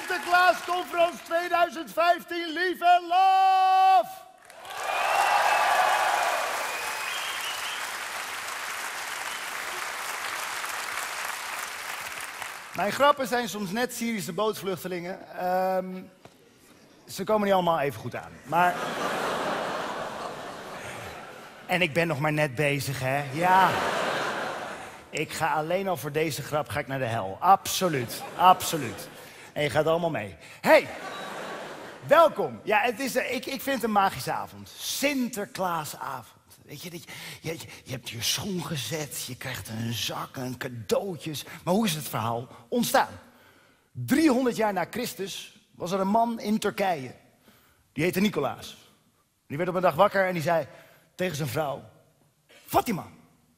Sinterklaasconferentie 2015, lief en love! Mijn grappen zijn soms net Syrische bootvluchtelingen. Ze komen niet allemaal even goed aan, maar... En ik ben nog maar net bezig, hè? Ja. Ik ga alleen al voor deze grap ga ik naar de hel. Absoluut, absoluut. En je gaat allemaal mee. Hey, welkom. Ja, ik vind het een magische avond. Sinterklaasavond. Weet je, je hebt je schoen gezet, je krijgt een zak, een cadeautjes. Maar hoe is het verhaal ontstaan? 300 jaar na Christus was er een man in Turkije. Die heette Nicolaas. Die werd op een dag wakker en die zei tegen zijn vrouw: Fatima,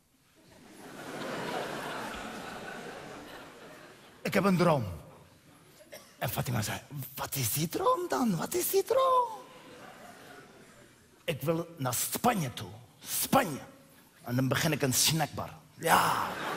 ik heb een droom. En Fatima zei: wat is die droom dan? Wat is die droom? Ik wil naar Spanje toe. Spanje. En dan begin ik een snackbar. Ja.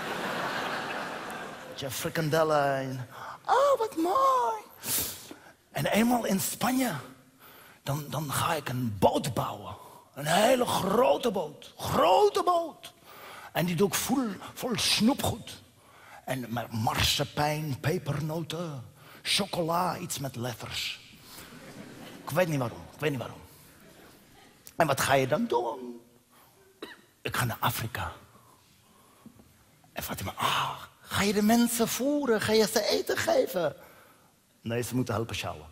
Je frikandellen. Oh, wat mooi. En eenmaal in Spanje, dan ga ik een boot bouwen. Een hele grote boot. Grote boot. En die doe ik vol snoepgoed. En met marsepein, pepernoten, chocola, iets met letters. Ik weet niet waarom. En wat ga je dan doen? Ik ga naar Afrika. En Fatima, ga je de mensen voeren? Ga je ze eten geven? Nee, ze moeten helpen sjouwen.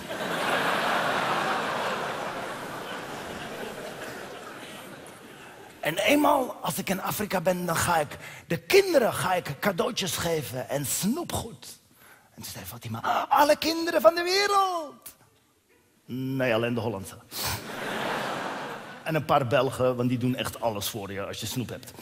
En eenmaal als ik in Afrika ben, dan ga ik de kinderen cadeautjes geven en snoepgoed. En toen zei Fatima, alle kinderen van de wereld. Nee, alleen de Hollandse. En een paar Belgen, want die doen echt alles voor je als je snoep hebt.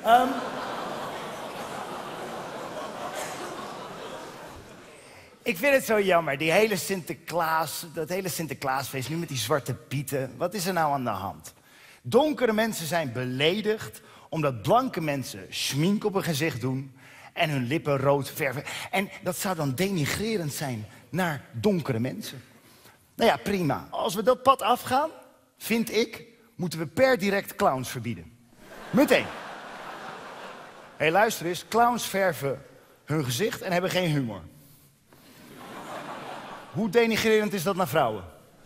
Ik vind het zo jammer, dat hele Sinterklaasfeest, nu met die zwarte pieten. Wat is er nou aan de hand? Donkere mensen zijn beledigd omdat blanke mensen schmink op hun gezicht doen en hun lippen rood verven. En dat zou dan denigrerend zijn naar donkere mensen. Nou ja, prima. Als we dat pad afgaan, vind ik, moeten we per direct clowns verbieden. Meteen. Hé, luister eens. Clowns verven hun gezicht en hebben geen humor. Hoe denigrerend is dat naar vrouwen?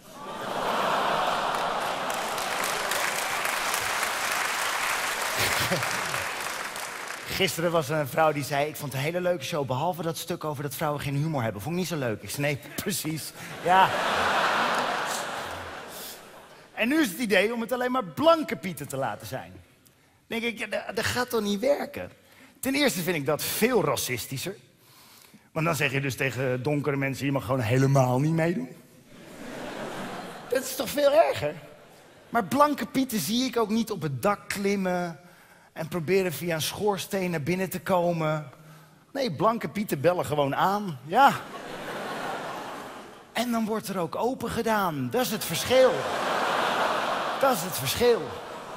Gisteren was er een vrouw die zei, ik vond het een hele leuke show, behalve dat stuk over dat vrouwen geen humor hebben. Vond ik niet zo leuk. Ik zei, nee, precies. Ja. En nu is het idee om het alleen maar blanke pieten te laten zijn. Dan denk ik, ja, dat gaat toch niet werken? Ten eerste vind ik dat veel racistischer. Want dan zeg je dus tegen donkere mensen, je mag gewoon helemaal niet meedoen. Dat is toch veel erger? Maar blanke pieten zie ik ook niet op het dak klimmen en proberen via een schoorsteen naar binnen te komen. Nee, blanke pieten bellen gewoon aan, ja. En dan wordt er ook open gedaan. Dat is het verschil. Dat is het verschil.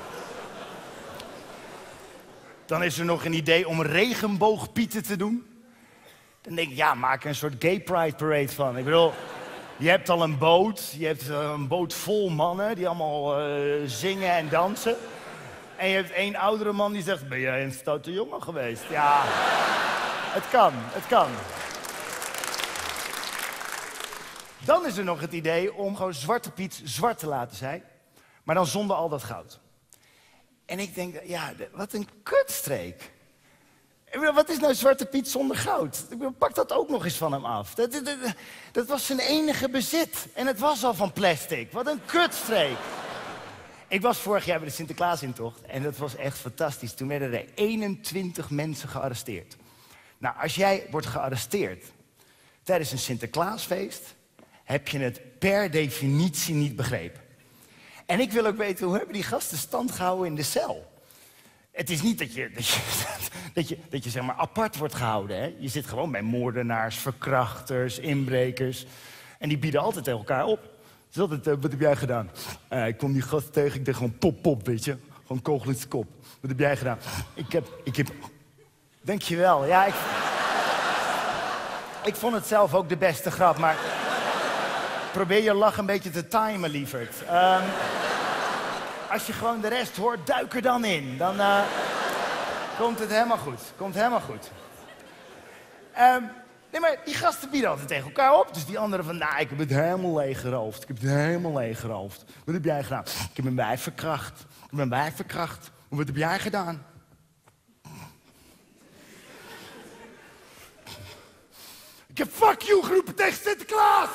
Dan is er nog een idee om regenboogpieten te doen. Dan denk ik, ja, maak er een soort gay pride parade van. Ik bedoel, je hebt al een boot. Je hebt een boot vol mannen die allemaal zingen en dansen. En je hebt één oudere man die zegt, ben jij een stoute jongen geweest? Ja, het kan, het kan. Dan is er nog het idee om gewoon Zwarte Piet zwart te laten zijn. Maar dan zonder al dat goud. En ik denk, ja, wat een kutstreek. Ik bedoel, wat is nou Zwarte Piet zonder goud? Ik bedoel, pak dat ook nog eens van hem af. Dat was zijn enige bezit. En het was al van plastic. Wat een kutstreek. Ik was vorig jaar bij de Sinterklaasintocht en dat was echt fantastisch. Toen werden er 21 mensen gearresteerd. Nou, als jij wordt gearresteerd tijdens een Sinterklaasfeest, heb je het per definitie niet begrepen. En ik wil ook weten, hoe hebben die gasten stand gehouden in de cel? Het is niet dat je zeg maar apart wordt gehouden. Hè? Je zit gewoon bij moordenaars, verkrachters, inbrekers. En die bieden altijd tegen elkaar op. Het is altijd, wat heb jij gedaan? Ik kwam die gast tegen, ik dacht gewoon pop, weet je. Gewoon kogel in zijn kop. Wat heb jij gedaan? Ik heb... Dankjewel, ja, Ik vond het zelf ook de beste grap, maar... Probeer je lach een beetje te timen, lieverd. Als je gewoon de rest hoort, duik er dan in. Dan komt het helemaal goed. Komt helemaal goed. Nee, maar die gasten bieden altijd tegen elkaar op. Dus die anderen van, nou, ik heb het helemaal leeggeroofd. Ik heb het helemaal leeggeroofd. Wat heb jij gedaan? Ik heb mijn wijf verkracht. Ik heb mijn wijf verkracht. Wat heb jij gedaan? Ik heb fuck you geroepen tegen Sinterklaas.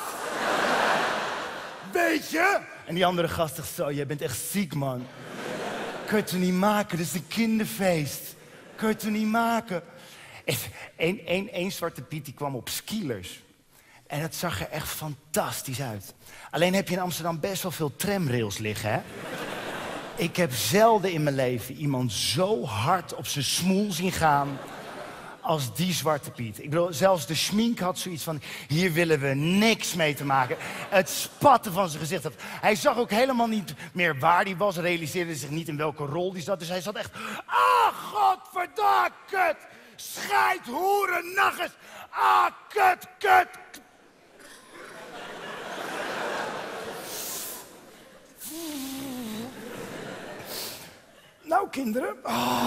Weet je? En die andere gast zegt zo, jij bent echt ziek, man. Kun je het toch niet maken? Dit is een kinderfeest. Kun je het toch niet maken? Eén zwarte Piet die kwam op skilers. En het zag er echt fantastisch uit. Alleen heb je in Amsterdam best wel veel tramrails liggen, hè? Ik heb zelden in mijn leven iemand zo hard op zijn smoel zien gaan als die zwarte Piet. Ik bedoel, zelfs de schmink had zoiets van, hier willen we niks mee te maken. Het spatte van zijn gezicht af. Hij zag ook helemaal niet meer waar hij was, realiseerde zich niet in welke rol hij zat. Dus hij zat echt, godverdamme, kut! Scheid, hoeren, naggers! Kut, kut! Nou, kinderen.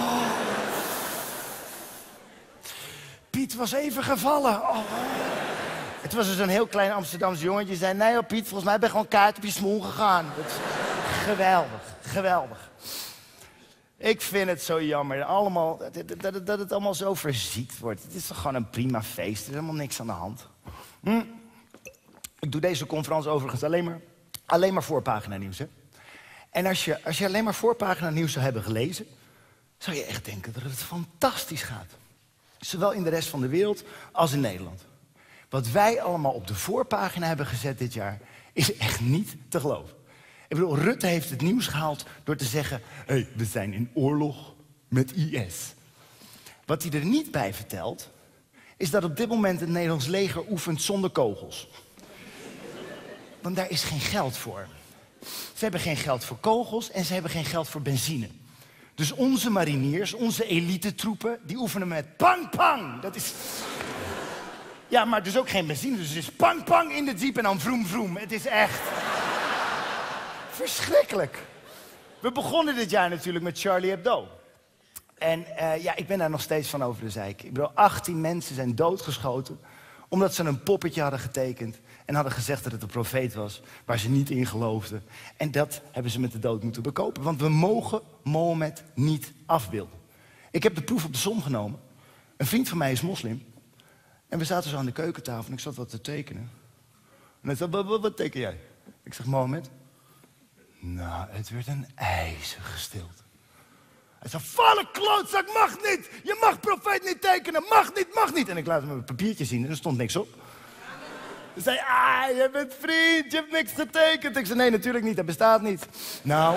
Piet was even gevallen. Het was dus een heel klein Amsterdamse jongetje. Die zei, nee Piet, volgens mij ben je gewoon kaart op je smoel gegaan. Dat is geweldig, geweldig. Ik vind het zo jammer allemaal, dat het allemaal zo verziekt wordt. Het is toch gewoon een prima feest. Er is helemaal niks aan de hand. Ik doe deze conferentie overigens alleen maar voorpagina nieuws. Hè? En als je alleen maar voorpagina nieuws zou hebben gelezen, zou je echt denken dat het fantastisch gaat. Zowel in de rest van de wereld als in Nederland. Wat wij allemaal op de voorpagina hebben gezet dit jaar, is echt niet te geloven. Ik bedoel, Rutte heeft het nieuws gehaald door te zeggen, hey, we zijn in oorlog met IS. Wat hij er niet bij vertelt, is dat op dit moment het Nederlands leger oefent zonder kogels. Want daar is geen geld voor. Ze hebben geen geld voor kogels en ze hebben geen geld voor benzine. Dus onze mariniers, onze elitetroepen, die oefenen met pang-pang. Dat is... Ja, maar dus ook geen benzine. Dus het is pang-pang in de jeep en dan vroom-vroom. Het is echt... verschrikkelijk. We begonnen dit jaar natuurlijk met Charlie Hebdo. En ik ben daar nog steeds van over de zeik. Ik bedoel, 18 mensen zijn doodgeschoten omdat ze een poppetje hadden getekend en hadden gezegd dat het een profeet was waar ze niet in geloofden. En dat hebben ze met de dood moeten bekopen. Want we mogen Mohammed niet afbeelden. Ik heb de proef op de som genomen. Een vriend van mij is moslim. En we zaten zo aan de keukentafel en ik zat wat te tekenen. En hij zei, wat teken jij? Ik zeg, Mohammed. Nou, het werd een ijzige stilte. Hij zei, vallen klootzak, mag niet! Je mag profeet niet tekenen, mag niet! En ik laat hem een papiertje zien en er stond niks op. Hij zei, je bent vriend, je hebt niks getekend. Ik zei, nee, natuurlijk niet, dat bestaat niet. Nou...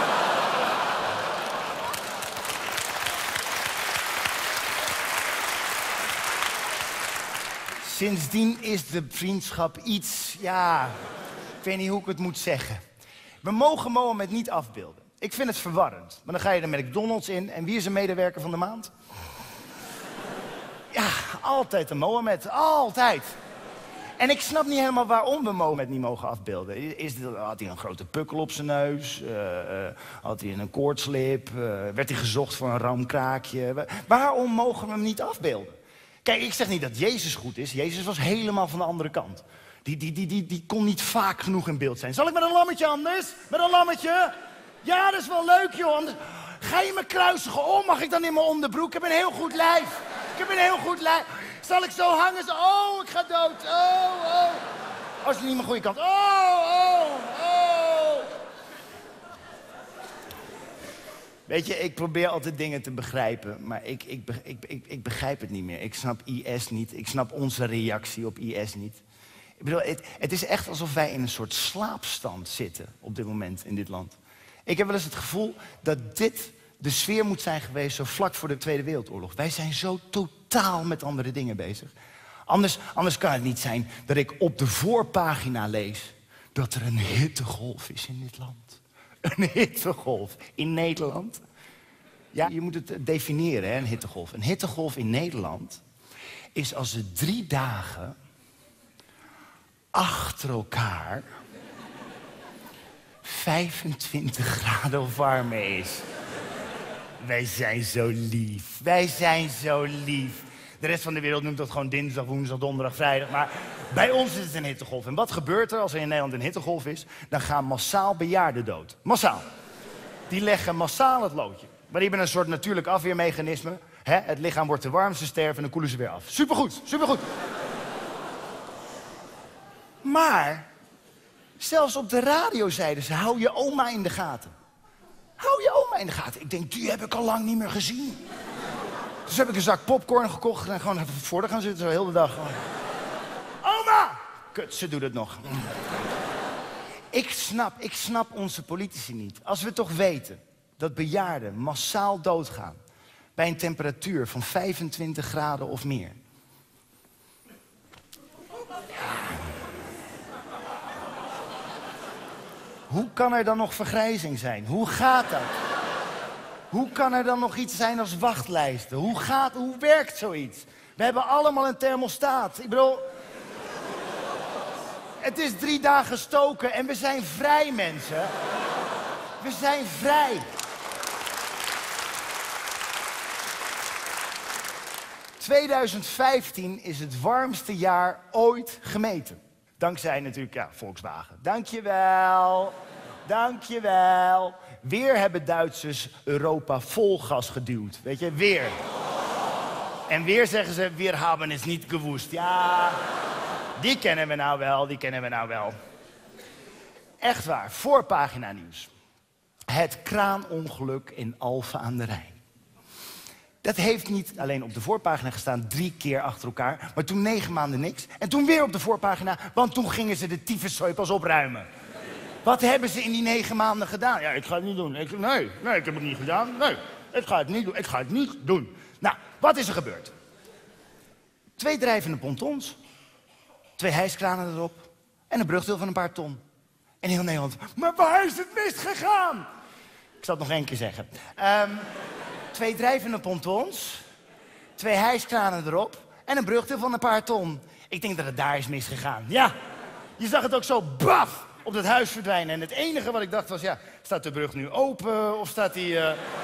Sindsdien is de vriendschap iets, ik weet niet hoe ik het moet zeggen. We mogen Mohammed niet afbeelden. Ik vind het verwarrend. Maar dan ga je de McDonald's in en wie is een medewerker van de maand? Ja, altijd een Mohammed. Altijd. En ik snap niet helemaal waarom we Mohammed niet mogen afbeelden. Had hij een grote pukkel op zijn neus? Had hij een koortslip? Werd hij gezocht voor een ramkraakje? Waarom mogen we hem niet afbeelden? Kijk, ik zeg niet dat Jezus goed is. Jezus was helemaal van de andere kant. Die kon niet vaak genoeg in beeld zijn. Zal ik met een lammetje anders? Met een lammetje? Ja, dat is wel leuk, joh. Anders... Ga je me kruisigen? Oh, mag ik dan in mijn onderbroek? Ik heb een heel goed lijf. Zal ik zo hangen? Oh, ik ga dood. Oh. Als je niet mijn goede kant. Oh. Weet je, ik probeer altijd dingen te begrijpen, maar ik begrijp het niet meer. Ik snap IS niet. Ik snap onze reactie op IS niet. Ik bedoel, het is echt alsof wij in een soort slaapstand zitten op dit moment in dit land. Ik heb wel eens het gevoel dat dit de sfeer moet zijn geweest zo vlak voor de Tweede Wereldoorlog. Wij zijn zo totaal met andere dingen bezig. Anders kan het niet zijn dat ik op de voorpagina lees dat er een hittegolf is in dit land. Een hittegolf in Nederland. Ja, je moet het definiëren, hè, een hittegolf. Een hittegolf in Nederland is als het 3 dagen achter elkaar 25 graden of warmer is. Wij zijn zo lief. Wij zijn zo lief. De rest van de wereld noemt dat gewoon dinsdag, woensdag, donderdag, vrijdag. Maar bij ons is het een hittegolf. En wat gebeurt er als er in Nederland een hittegolf is? Dan gaan massaal bejaarden dood. Massaal. Die leggen massaal het loodje. Maar die hebben een soort natuurlijk afweermechanisme. Het lichaam wordt te warm, ze sterven en dan koelen ze weer af. Supergoed, supergoed. Maar zelfs op de radio zeiden ze, hou je oma in de gaten. Hou je oma in de gaten. Ik denk, die heb ik al lang niet meer gezien. Dus heb ik een zak popcorn gekocht en gewoon even voor de gaan zitten, zo heel de dag. Oma! Kut, ze doet het nog. Ik snap onze politici niet. Als we toch weten dat bejaarden massaal doodgaan bij een temperatuur van 25 graden of meer. Hoe kan er dan nog vergrijzing zijn? Hoe gaat dat? Hoe kan er dan nog iets zijn als wachtlijsten? Hoe werkt zoiets? We hebben allemaal een thermostaat. Ik bedoel, het is 3 dagen stoken en we zijn vrij, mensen. We zijn vrij. 2015 is het warmste jaar ooit gemeten. Dankzij natuurlijk, ja, Volkswagen. Dankjewel. Dankjewel. Weer hebben Duitsers Europa vol gas geduwd. Weet je, weer. En weer zeggen ze, we hebben het niet gewoest. Ja, die kennen we nou wel, die kennen we nou wel. Echt waar, voorpagina nieuws. Het kraanongeluk in Alphen aan de Rijn. Dat heeft niet alleen op de voorpagina gestaan 3 keer achter elkaar, maar toen 9 maanden niks. En toen weer op de voorpagina, want toen gingen ze de tyfuszooi pas opruimen. Wat hebben ze in die 9 maanden gedaan? Ja, ik ga het niet doen. Nee, ik heb het niet gedaan. Nee, ik ga het niet doen. Ik ga het niet doen. Nou, wat is er gebeurd? 2 drijvende pontons, 2 hijskranen erop en een brugdeel van een paar ton. En heel Nederland, maar waar is het misgegaan? Ik zal het nog 1 keer zeggen. 2 drijvende pontons, 2 hijskranen erop en een brugdeel van een paar ton. Ik denk dat het daar is misgegaan. Ja, je zag het ook zo baf op dat huis verdwijnen. En het enige wat ik dacht was, ja, staat de brug nu open of staat die...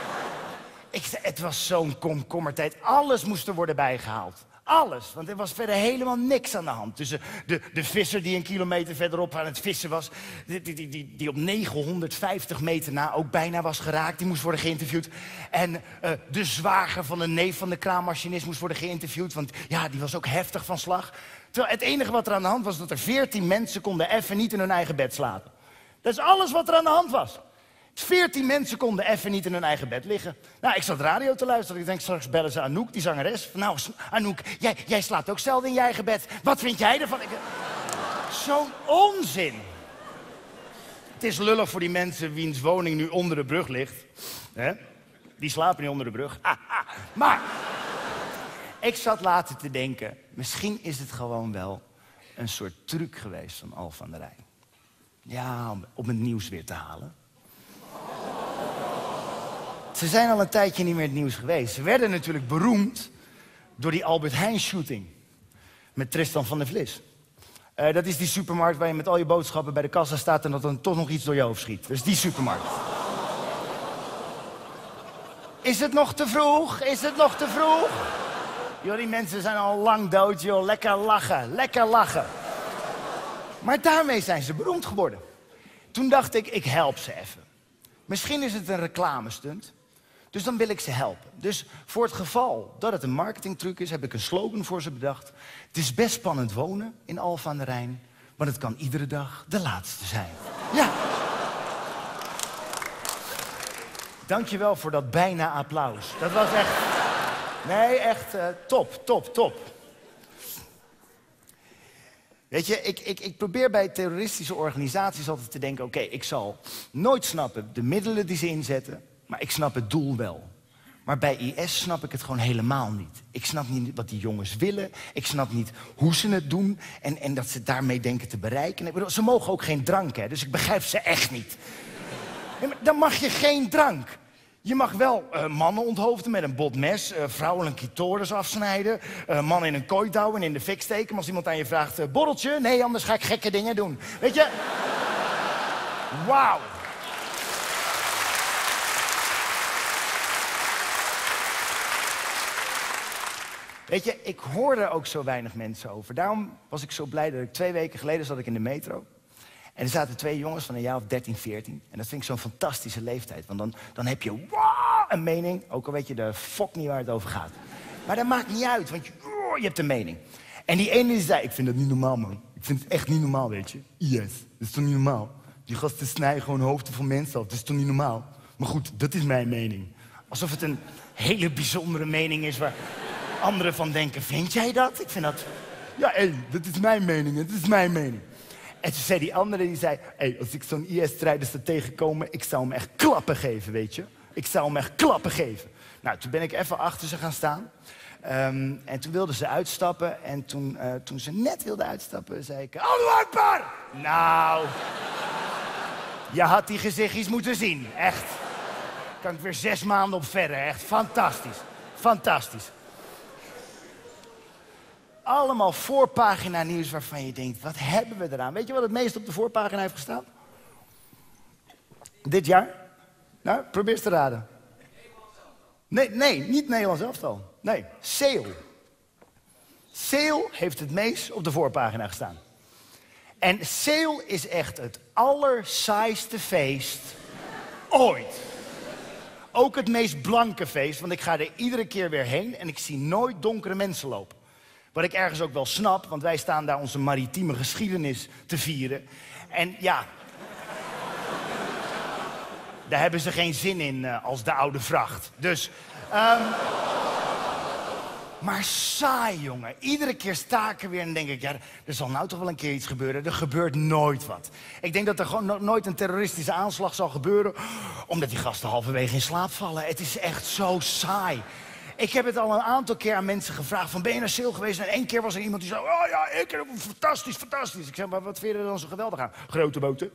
Het was zo'n komkommertijd. Alles moest er worden bijgehaald. Alles, want er was verder helemaal niks aan de hand. Dus de visser die 1 kilometer verderop aan het vissen was... die op 950 meter na ook bijna was geraakt, die moest worden geïnterviewd. En de zwager van de neef van de kraanmachinist moest worden geïnterviewd... want ja, die was ook heftig van slag. Terwijl het enige wat er aan de hand was, dat er 14 mensen konden even niet in hun eigen bed slapen. Dat is alles wat er aan de hand was. 14 mensen konden even niet in hun eigen bed liggen. Nou, ik zat radio te luisteren. Ik denk, straks bellen ze Anouk, die zangeres. Nou, Anouk, jij slaapt ook zelden in je eigen bed. Wat vind jij ervan? Zo'n onzin. Het is lullig voor die mensen wiens woning nu onder de brug ligt. Die slapen niet onder de brug. Maar ik zat later te denken, misschien is het gewoon wel een soort truc geweest van Alphen aan de Rijn. Ja, om het nieuws weer te halen. Ze zijn al een tijdje niet meer het nieuws geweest. Ze werden natuurlijk beroemd door die Albert Heijn shooting. Met Tristan van der Vlis. Dat is die supermarkt waar je met al je boodschappen bij de kassa staat... en dat dan toch nog iets door je hoofd schiet. Dat is die supermarkt. Is het nog te vroeg? Is het nog te vroeg? Joh, die mensen zijn al lang dood, joh. Lekker lachen, lekker lachen. Maar daarmee zijn ze beroemd geworden. Toen dacht ik help ze even. Misschien is het een reclamestunt. Dus dan wil ik ze helpen. Dus voor het geval dat het een marketingtruc is, heb ik een slogan voor ze bedacht. Het is best spannend wonen in Alphen aan de Rijn, want het kan iedere dag de laatste zijn. Ja. Dankjewel voor dat bijna applaus. Dat was echt... Nee, echt top. Weet je, ik probeer bij terroristische organisaties altijd te denken... oké, ik zal nooit snappen de middelen die ze inzetten... maar ik snap het doel wel. Maar bij IS snap ik het gewoon helemaal niet. Ik snap niet wat die jongens willen. Ik snap niet hoe ze het doen en dat ze daarmee denken te bereiken. Ik bedoel, ze mogen ook geen drank, hè, dus ik begrijp ze echt niet. Nee, maar dan mag je geen drank. Je mag wel mannen onthoofden met een botmes, vrouwen een clitoris afsnijden, mannen in een kooi douwen en in de fik steken. Maar als iemand aan je vraagt, borreltje? Nee, anders ga ik gekke dingen doen. Weet je? Wauw. Weet je, ik hoor er ook zo weinig mensen over. Daarom was ik zo blij dat ik 2 weken geleden zat ik in de metro. En er zaten 2 jongens van een jaar of 13, 14. En dat vind ik zo'n fantastische leeftijd. Want dan heb je een mening, ook al weet je de fok niet waar het over gaat. Maar dat maakt niet uit, want je hebt een mening. En die ene die zei, ik vind dat niet normaal, man. Ik vind het echt niet normaal, weet je. Yes, dat is toch niet normaal? Die gasten snijden gewoon hoofden van mensen af, dat is toch niet normaal? Maar goed, dat is mijn mening. Alsof het een hele bijzondere mening is waar anderen van denken, vind jij dat? Ik vind dat... Ja, dat is mijn mening, dat is mijn mening. En toen zei die andere, die zei... als ik zo'n IS-strijders zou tegenkomen, ik zou hem echt klappen geven, weet je. Ik zou hem echt klappen geven. Nou, toen ben ik even achter ze gaan staan. En toen wilden ze uitstappen. En toen ze net wilden uitstappen, zei ik... Allahu Akbar! Nou... je had die gezichtjes moeten zien, echt. Kan ik weer 6 maanden op verder, echt fantastisch. Fantastisch. Allemaal voorpagina nieuws waarvan je denkt, wat hebben we eraan? Weet je wat het meest op de voorpagina heeft gestaan? Dit jaar? Nou, probeer eens te raden. Nee, niet Nederlands elftal. Nee, Sale. Sale heeft het meest op de voorpagina gestaan. En Sale is echt het allersaaiste feest ooit. Ook het meest blanke feest, want ik ga er iedere keer weer heen en ik zie nooit donkere mensen lopen. Wat ik ergens ook wel snap, want wij staan daar onze maritieme geschiedenis te vieren. En ja, daar hebben ze geen zin in als de oude vracht. Dus, maar saai, jongen. Iedere keer sta ik er weer en denk ik, ja, er zal nou toch wel een keer iets gebeuren. Er gebeurt nooit wat. Ik denk dat er gewoon nooit een terroristische aanslag zal gebeuren, omdat die gasten halverwege in slaap vallen. Het is echt zo saai. Ik heb het al een aantal keer aan mensen gevraagd van, ben je naar Sale geweest? En 1 keer was er iemand die zei, oh ja, ik fantastisch, fantastisch. Ik zeg, maar wat vind je er dan zo geweldig aan? Grote boten.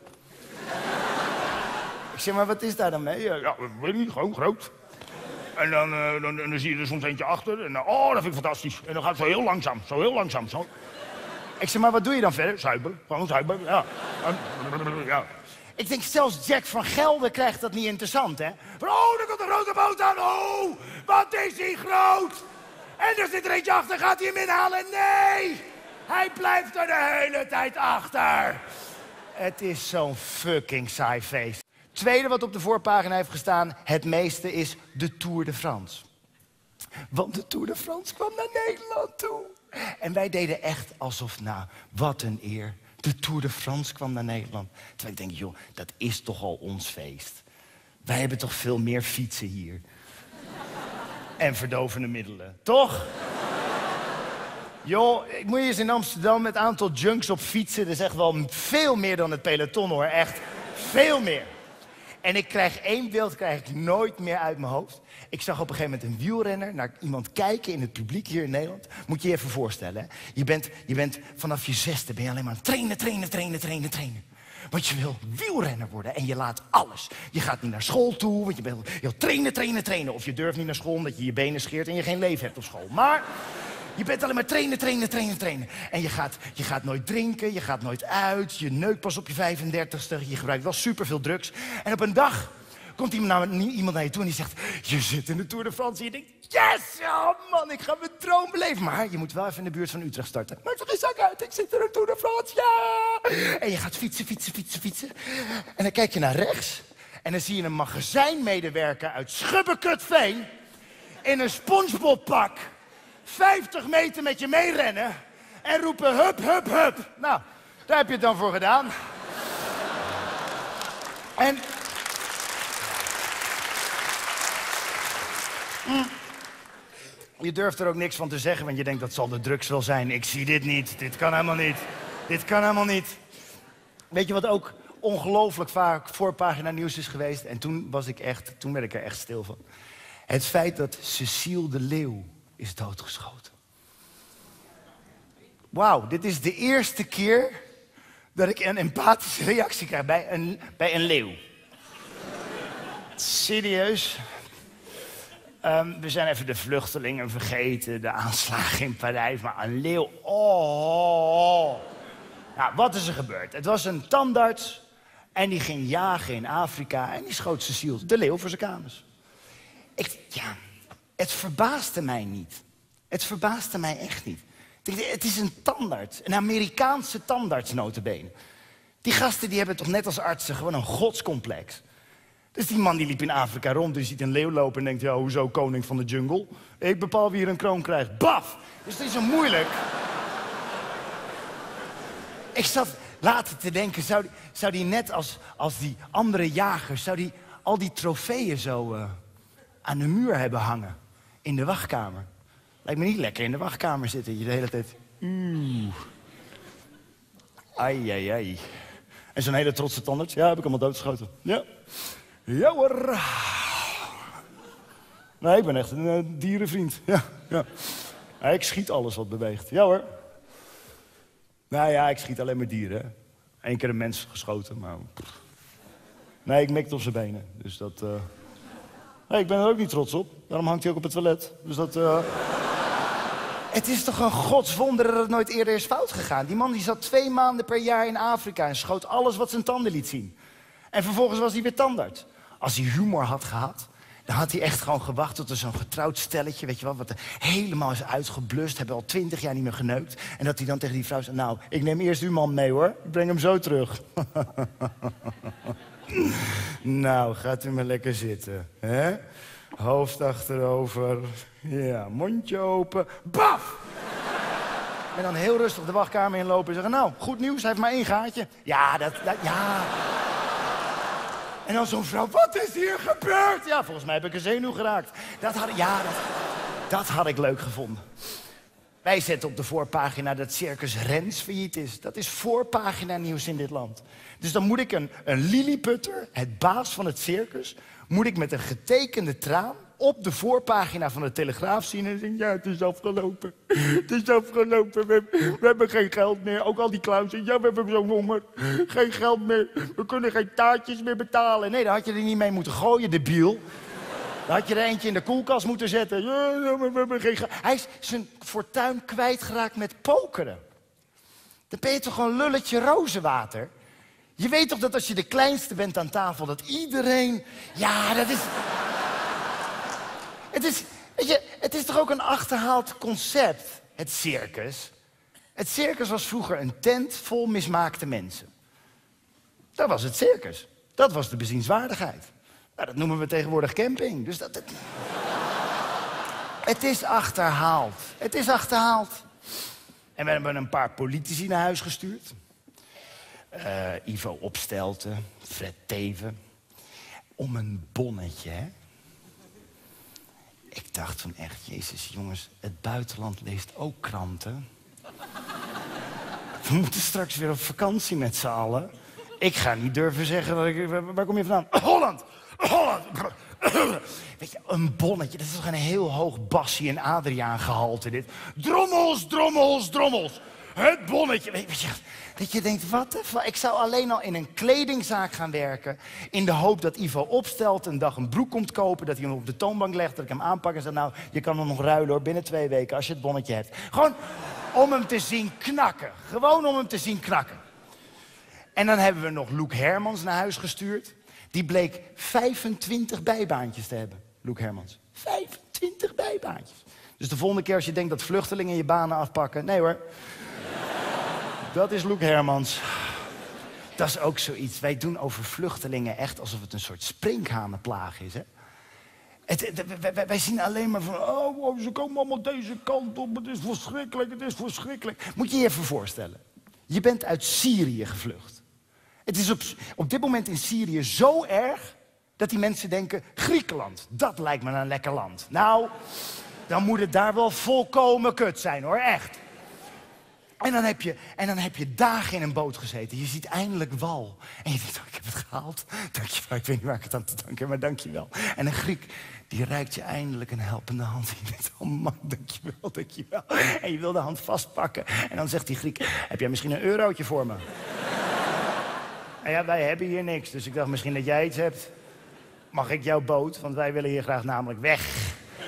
Ik zeg, maar wat is daar dan mee? Ja, weet niet, gewoon groot. En dan zie je er soms eentje achter. En oh, dat vind ik fantastisch. En dan gaat het zo heel langzaam, zo heel langzaam. Zo. Ik zeg, maar wat doe je dan verder? Zuipen, gewoon zuipen, ja. Ja. Ik denk, zelfs Jack van Gelder krijgt dat niet interessant, hè? Van, oh, daar komt een grote boot aan. Oh, wat is hij groot? En er zit er eentje achter, gaat hij hem inhalen? Nee, hij blijft er de hele tijd achter. Het is zo'n fucking saai feest. Tweede wat op de voorpagina heeft gestaan, het meeste, is de Tour de France. Want de Tour de France kwam naar Nederland toe. En wij deden echt alsof, nou, wat een eer. De Tour de France kwam naar Nederland. Terwijl ik denk, joh, dat is toch al ons feest. Wij hebben toch veel meer fietsen hier. En verdovende middelen, toch? Joh, ik moet je eens in Amsterdam met het aantal junks op fietsen. Dat is echt wel veel meer dan het peloton, hoor. Echt veel meer. En ik krijg 1 beeld nooit meer uit mijn hoofd. Ik zag op een gegeven moment een wielrenner naar iemand kijken in het publiek hier in Nederland. Moet je je even voorstellen, hè? Je bent vanaf je 6e ben je alleen maar aan het trainen. Want je wil wielrenner worden en je laat alles. Je gaat niet naar school toe, want je wil trainen. Of je durft niet naar school omdat je je benen scheert en je geen leven hebt op school. Maar je bent alleen maar trainen. En je gaat nooit drinken, je gaat nooit uit, je neukt pas op je 35ste, je gebruikt wel superveel drugs. En op een dag komt iemand naar je toe en die zegt, je zit in de Tour de France. En je denkt, yes, oh man, ik ga mijn droom beleven. Maar je moet wel even in de buurt van Utrecht starten. Maak toch geen zak uit, ik zit in de Tour de France, ja! En je gaat fietsen. En dan kijk je naar rechts en dan zie je een magazijnmedewerker uit Schubbekutveen in een SpongeBob-pak 50 meter met je meerennen en roepen hup. Nou, daar heb je het dan voor gedaan. En je durft er ook niks van te zeggen, want je denkt dat zal de drugs wel zijn. Ik zie dit niet, dit kan helemaal niet. Weet je wat ook ongelooflijk vaak voorpagina nieuws is geweest? En toen werd ik er echt stil van. Het feit dat Cecile de Leeuw is doodgeschoten. Wauw, dit is de eerste keer dat ik een empathische reactie krijg bij een leeuw. Serieus, We zijn even de vluchtelingen vergeten, de aanslagen in Parijs, maar een leeuw, oh. Nou, wat is er gebeurd? Het was een tandarts en die ging jagen in Afrika en die schoot Cecile, de leeuw, voor zijn kamers. Het verbaasde mij niet. Het verbaasde mij echt niet. Het is een tandarts, een Amerikaanse tandarts nota bene. Die gasten die hebben toch net als artsen gewoon een godscomplex. Dus die man die liep in Afrika rond, die ziet een leeuw lopen en denkt, ja, hoezo koning van de jungle? Ik bepaal wie hier een kroon krijgt. Baf! Dus het is zo moeilijk. Ik zat later te denken, zou die net als die andere jagers, zou die al die trofeeën zo aan de muur hebben hangen in de wachtkamer? Lijkt me niet lekker in de wachtkamer zitten, je de hele tijd. Ai. En zo'n hele trotse tandarts, ja, heb ik allemaal doodgeschoten. Ja. Ja hoor. Nee, ik ben echt een dierenvriend. Ja. Ja, ik schiet alles wat beweegt. Ja hoor. Nou ja, ik schiet alleen maar dieren. Eén keer een mens geschoten, maar... Nee, ik mikte op zijn benen. Dus dat... Nee, ik ben er ook niet trots op. Daarom hangt hij ook op het toilet. Dus dat... Het is toch een godswonder dat het nooit eerder is fout gegaan. Die man die zat 2 maanden per jaar in Afrika en schoot alles wat zijn tanden liet zien. En vervolgens was hij weer tandarts. Als hij humor had gehad, dan had hij echt gewoon gewacht tot er zo'n getrouwd stelletje, weet je wel, wat er helemaal is uitgeblust, hebben al 20 jaar niet meer geneukt. En dat hij dan tegen die vrouw zei, nou, ik neem eerst uw man mee hoor, ik breng hem zo terug. Nou, gaat u maar lekker zitten, hè? Hoofd achterover, ja, mondje open, baf! En dan heel rustig de wachtkamer inlopen en zeggen, nou, goed nieuws, hij heeft maar 1 gaatje. Ja, ja... En dan zo'n vrouw, wat is hier gebeurd? Ja, volgens mij heb ik een zenuw geraakt. Dat had ik leuk gevonden. Wij zetten op de voorpagina dat Circus Rens failliet is. Dat is voorpagina nieuws in dit land. Dus dan moet ik een lilliputter, het baas van het circus... moet ik met een getekende traan op de voorpagina van de Telegraaf zien... en zeggen, ja, het is afgelopen. Het is afgelopen, we hebben geen geld meer. Ook al die clowns zeggen, ja, we hebben zo'n honger. Geen geld meer, we kunnen geen taartjes meer betalen. Nee, daar had je er niet mee moeten gooien, debiel. Dan had je er eentje in de koelkast moeten zetten. Ja, we hebben geen geld. Hij is zijn fortuin kwijtgeraakt met pokeren. Dan ben je toch een lulletje rozenwater? Je weet toch dat als je de kleinste bent aan tafel, dat iedereen... Ja, dat is... Het is toch ook een achterhaald concept, het circus? Het circus was vroeger een tent vol mismaakte mensen. Dat was het circus. Dat was de bezienswaardigheid. Nou, dat noemen we tegenwoordig camping. Dus dat... Het is achterhaald. Het is achterhaald. En we hebben een paar politici naar huis gestuurd. Ivo Opstelten, Fred Teven. Om een bonnetje, hè? Ik dacht van echt, jezus jongens, het buitenland leest ook kranten. We moeten straks weer op vakantie met z'n allen. Ik ga niet durven zeggen, waar kom je vandaan? Holland! Holland! Weet je, een bonnetje, dat is toch een heel hoog Bassie en Adriaan gehalte dit. Drommels, drommels, drommels. Het bonnetje. Weet je, dat je denkt, wat de fuck? Ik zou alleen al in een kledingzaak gaan werken... in de hoop dat Ivo Opstelt een dag een broek komt kopen... dat hij hem op de toonbank legt, dat ik hem aanpak en zeg... nou, je kan hem nog ruilen hoor, binnen 2 weken als je het bonnetje hebt. Gewoon om hem te zien knakken. Gewoon om hem te zien knakken. En dan hebben we nog Loek Hermans naar huis gestuurd. Die bleek 25 bijbaantjes te hebben, Loek Hermans. 25 bijbaantjes. Dus de volgende keer als je denkt dat vluchtelingen je banen afpakken... nee hoor. Dat is Loek Hermans. Dat is ook zoiets. Wij doen over vluchtelingen echt alsof het een soort sprinkhanenplaag is, hè? Wij zien alleen maar van... oh, ze komen allemaal deze kant op. Het is verschrikkelijk, het is verschrikkelijk. Moet je je even voorstellen. Je bent uit Syrië gevlucht. Het is op dit moment in Syrië zo erg... dat die mensen denken, Griekenland, dat lijkt me een lekker land. Nou, dan moet het daar wel volkomen kut zijn, hoor, echt. En dan heb je dagen in een boot gezeten. Je ziet eindelijk wal. En je denkt, oh, ik heb het gehaald. Dankjewel, ik weet niet waar ik het aan te danken heb, maar dankjewel. En een Griek, die reikt je eindelijk een helpende hand. En je denkt, oh man, dankjewel, dankjewel. En je wil de hand vastpakken. En dan zegt die Griek, heb jij misschien een eurotje voor me? En ja, wij hebben hier niks. Dus ik dacht misschien dat jij iets hebt. Mag ik jouw boot? Want wij willen hier graag namelijk weg.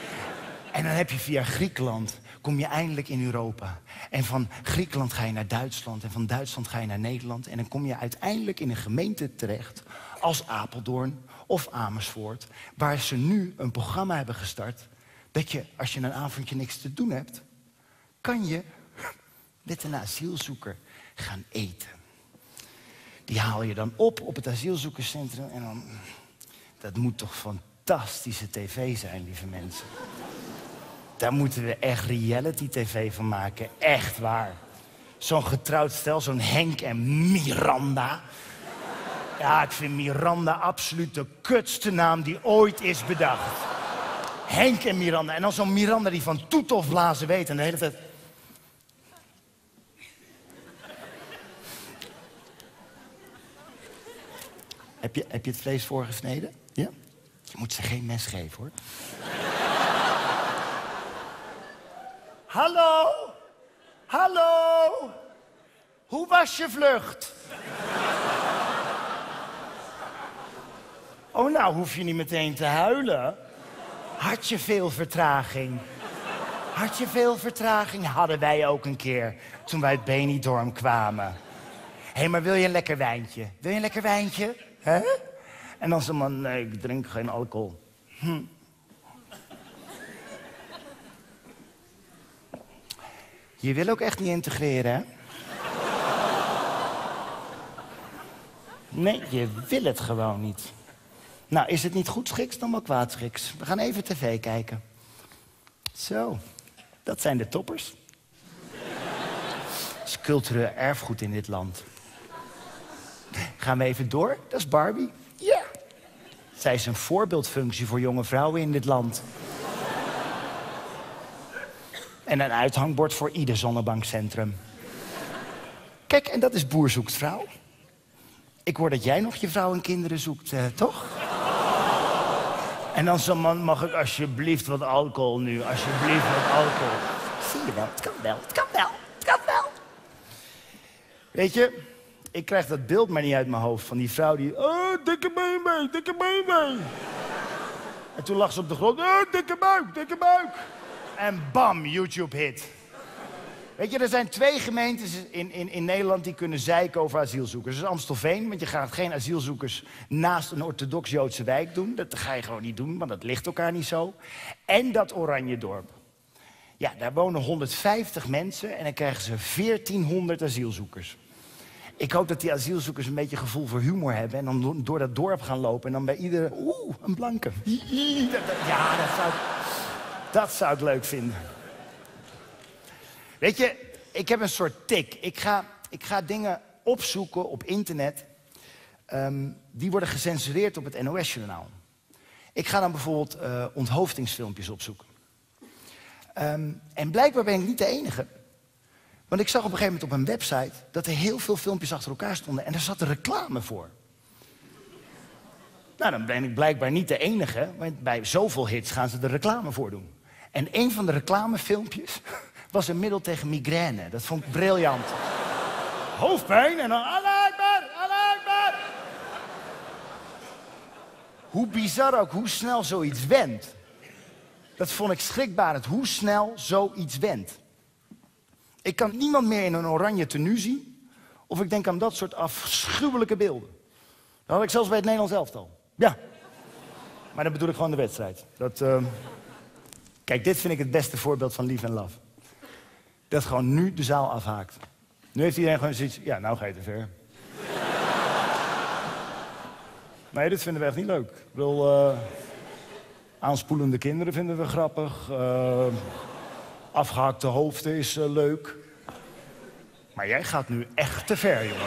En dan heb je via Griekenland, kom je eindelijk in Europa. En van Griekenland ga je naar Duitsland. En van Duitsland ga je naar Nederland. En dan kom je uiteindelijk in een gemeente terecht als Apeldoorn of Amersfoort. Waar ze nu een programma hebben gestart. Dat je, als je een avondje niks te doen hebt, kan je met een asielzoeker gaan eten. Die haal je dan op het asielzoekerscentrum. En dan, dat moet toch fantastische tv zijn, lieve mensen. Daar moeten we echt reality-tv van maken. Echt waar. Zo'n getrouwd stel, zo'n Henk en Miranda. Ja, ik vind Miranda absoluut de kutste naam die ooit is bedacht. Henk en Miranda. En dan zo'n Miranda die van toet of blazen weet. En de hele tijd... Heb je het vlees voorgesneden? Ja? Je moet ze geen mes geven, hoor. Hallo? Hallo? Hoe was je vlucht? Oh, nou hoef je niet meteen te huilen. Had je veel vertraging? Had je veel vertraging? Hadden wij ook een keer, toen wij uit Benidorm kwamen. Hé, maar wil je een lekker wijntje? Wil je een lekker wijntje? Hè? En dan zei man, nee, ik drink geen alcohol. Je wil ook echt niet integreren, hè? Nee, je wil het gewoon niet. Nou, is het niet goed schiks, dan wel kwaad schiks. We gaan even tv kijken. Zo, dat zijn de toppers. Dat is cultureel erfgoed in dit land. Gaan we even door? Dat is Barbie. Ja. Zij is een voorbeeldfunctie voor jonge vrouwen in dit land. En een uithangbord voor ieder zonnebankcentrum. Kijk, en dat is Boer zoekt vrouw. Ik hoor dat jij nog je vrouw en kinderen zoekt, toch? En dan zo'n man, mag ik alsjeblieft wat alcohol nu? Alsjeblieft wat alcohol. Zie je wel, het kan wel, het kan wel, het kan wel. Weet je, ik krijg dat beeld maar niet uit mijn hoofd van die vrouw die... Oh, dikke been, dikke been. En toen lag ze op de grond. Oh, dikke buik, dikke buik. En bam, YouTube-hit. Weet je, er zijn 2 gemeentes in Nederland die kunnen zeiken over asielzoekers. Dat is Amstelveen, want je gaat geen asielzoekers naast een orthodox-Joodse wijk doen. Dat ga je gewoon niet doen, want dat ligt elkaar niet zo. En dat Oranjedorp. Ja, daar wonen 150 mensen en dan krijgen ze 1400 asielzoekers. Ik hoop dat die asielzoekers een beetje gevoel voor humor hebben... en dan door dat dorp gaan lopen en dan bij iedere... Oeh, een blanke. Ja, dat zou ik leuk vinden. Weet je, ik heb een soort tik. Ik ga dingen opzoeken op internet... die worden gecensureerd op het NOS-journaal. Ik ga dan bijvoorbeeld onthoofdingsfilmpjes opzoeken. En blijkbaar ben ik niet de enige. Want ik zag op een gegeven moment op een website... dat er heel veel filmpjes achter elkaar stonden en er zat er reclame voor. Nou, dan ben ik blijkbaar niet de enige... want bij zoveel hits gaan ze er reclame voor doen. En een van de reclamefilmpjes... was een middel tegen migraine. Dat vond ik briljant. Hoofdpijn en dan... Allah Akbar, Allah Akbar. Hoe bizar ook, hoe snel zoiets wendt. Dat vond ik schrikbarend, hoe snel zoiets wendt. Ik kan niemand meer in een oranje tenue zien... of ik denk aan dat soort afschuwelijke beelden. Dat had ik zelfs bij het Nederlands elftal. Ja. Maar dan bedoel ik gewoon de wedstrijd. Kijk, dit vind ik het beste voorbeeld van lief en love. Dat gewoon nu de zaal afhaakt. Nu heeft iedereen gewoon zoiets... Ja, nou ga je te ver. Nee, dit vinden we echt niet leuk. Ik bedoel, aanspoelende kinderen vinden we grappig. Afgehakte hoofden is leuk. Maar jij gaat nu echt te ver, jongen.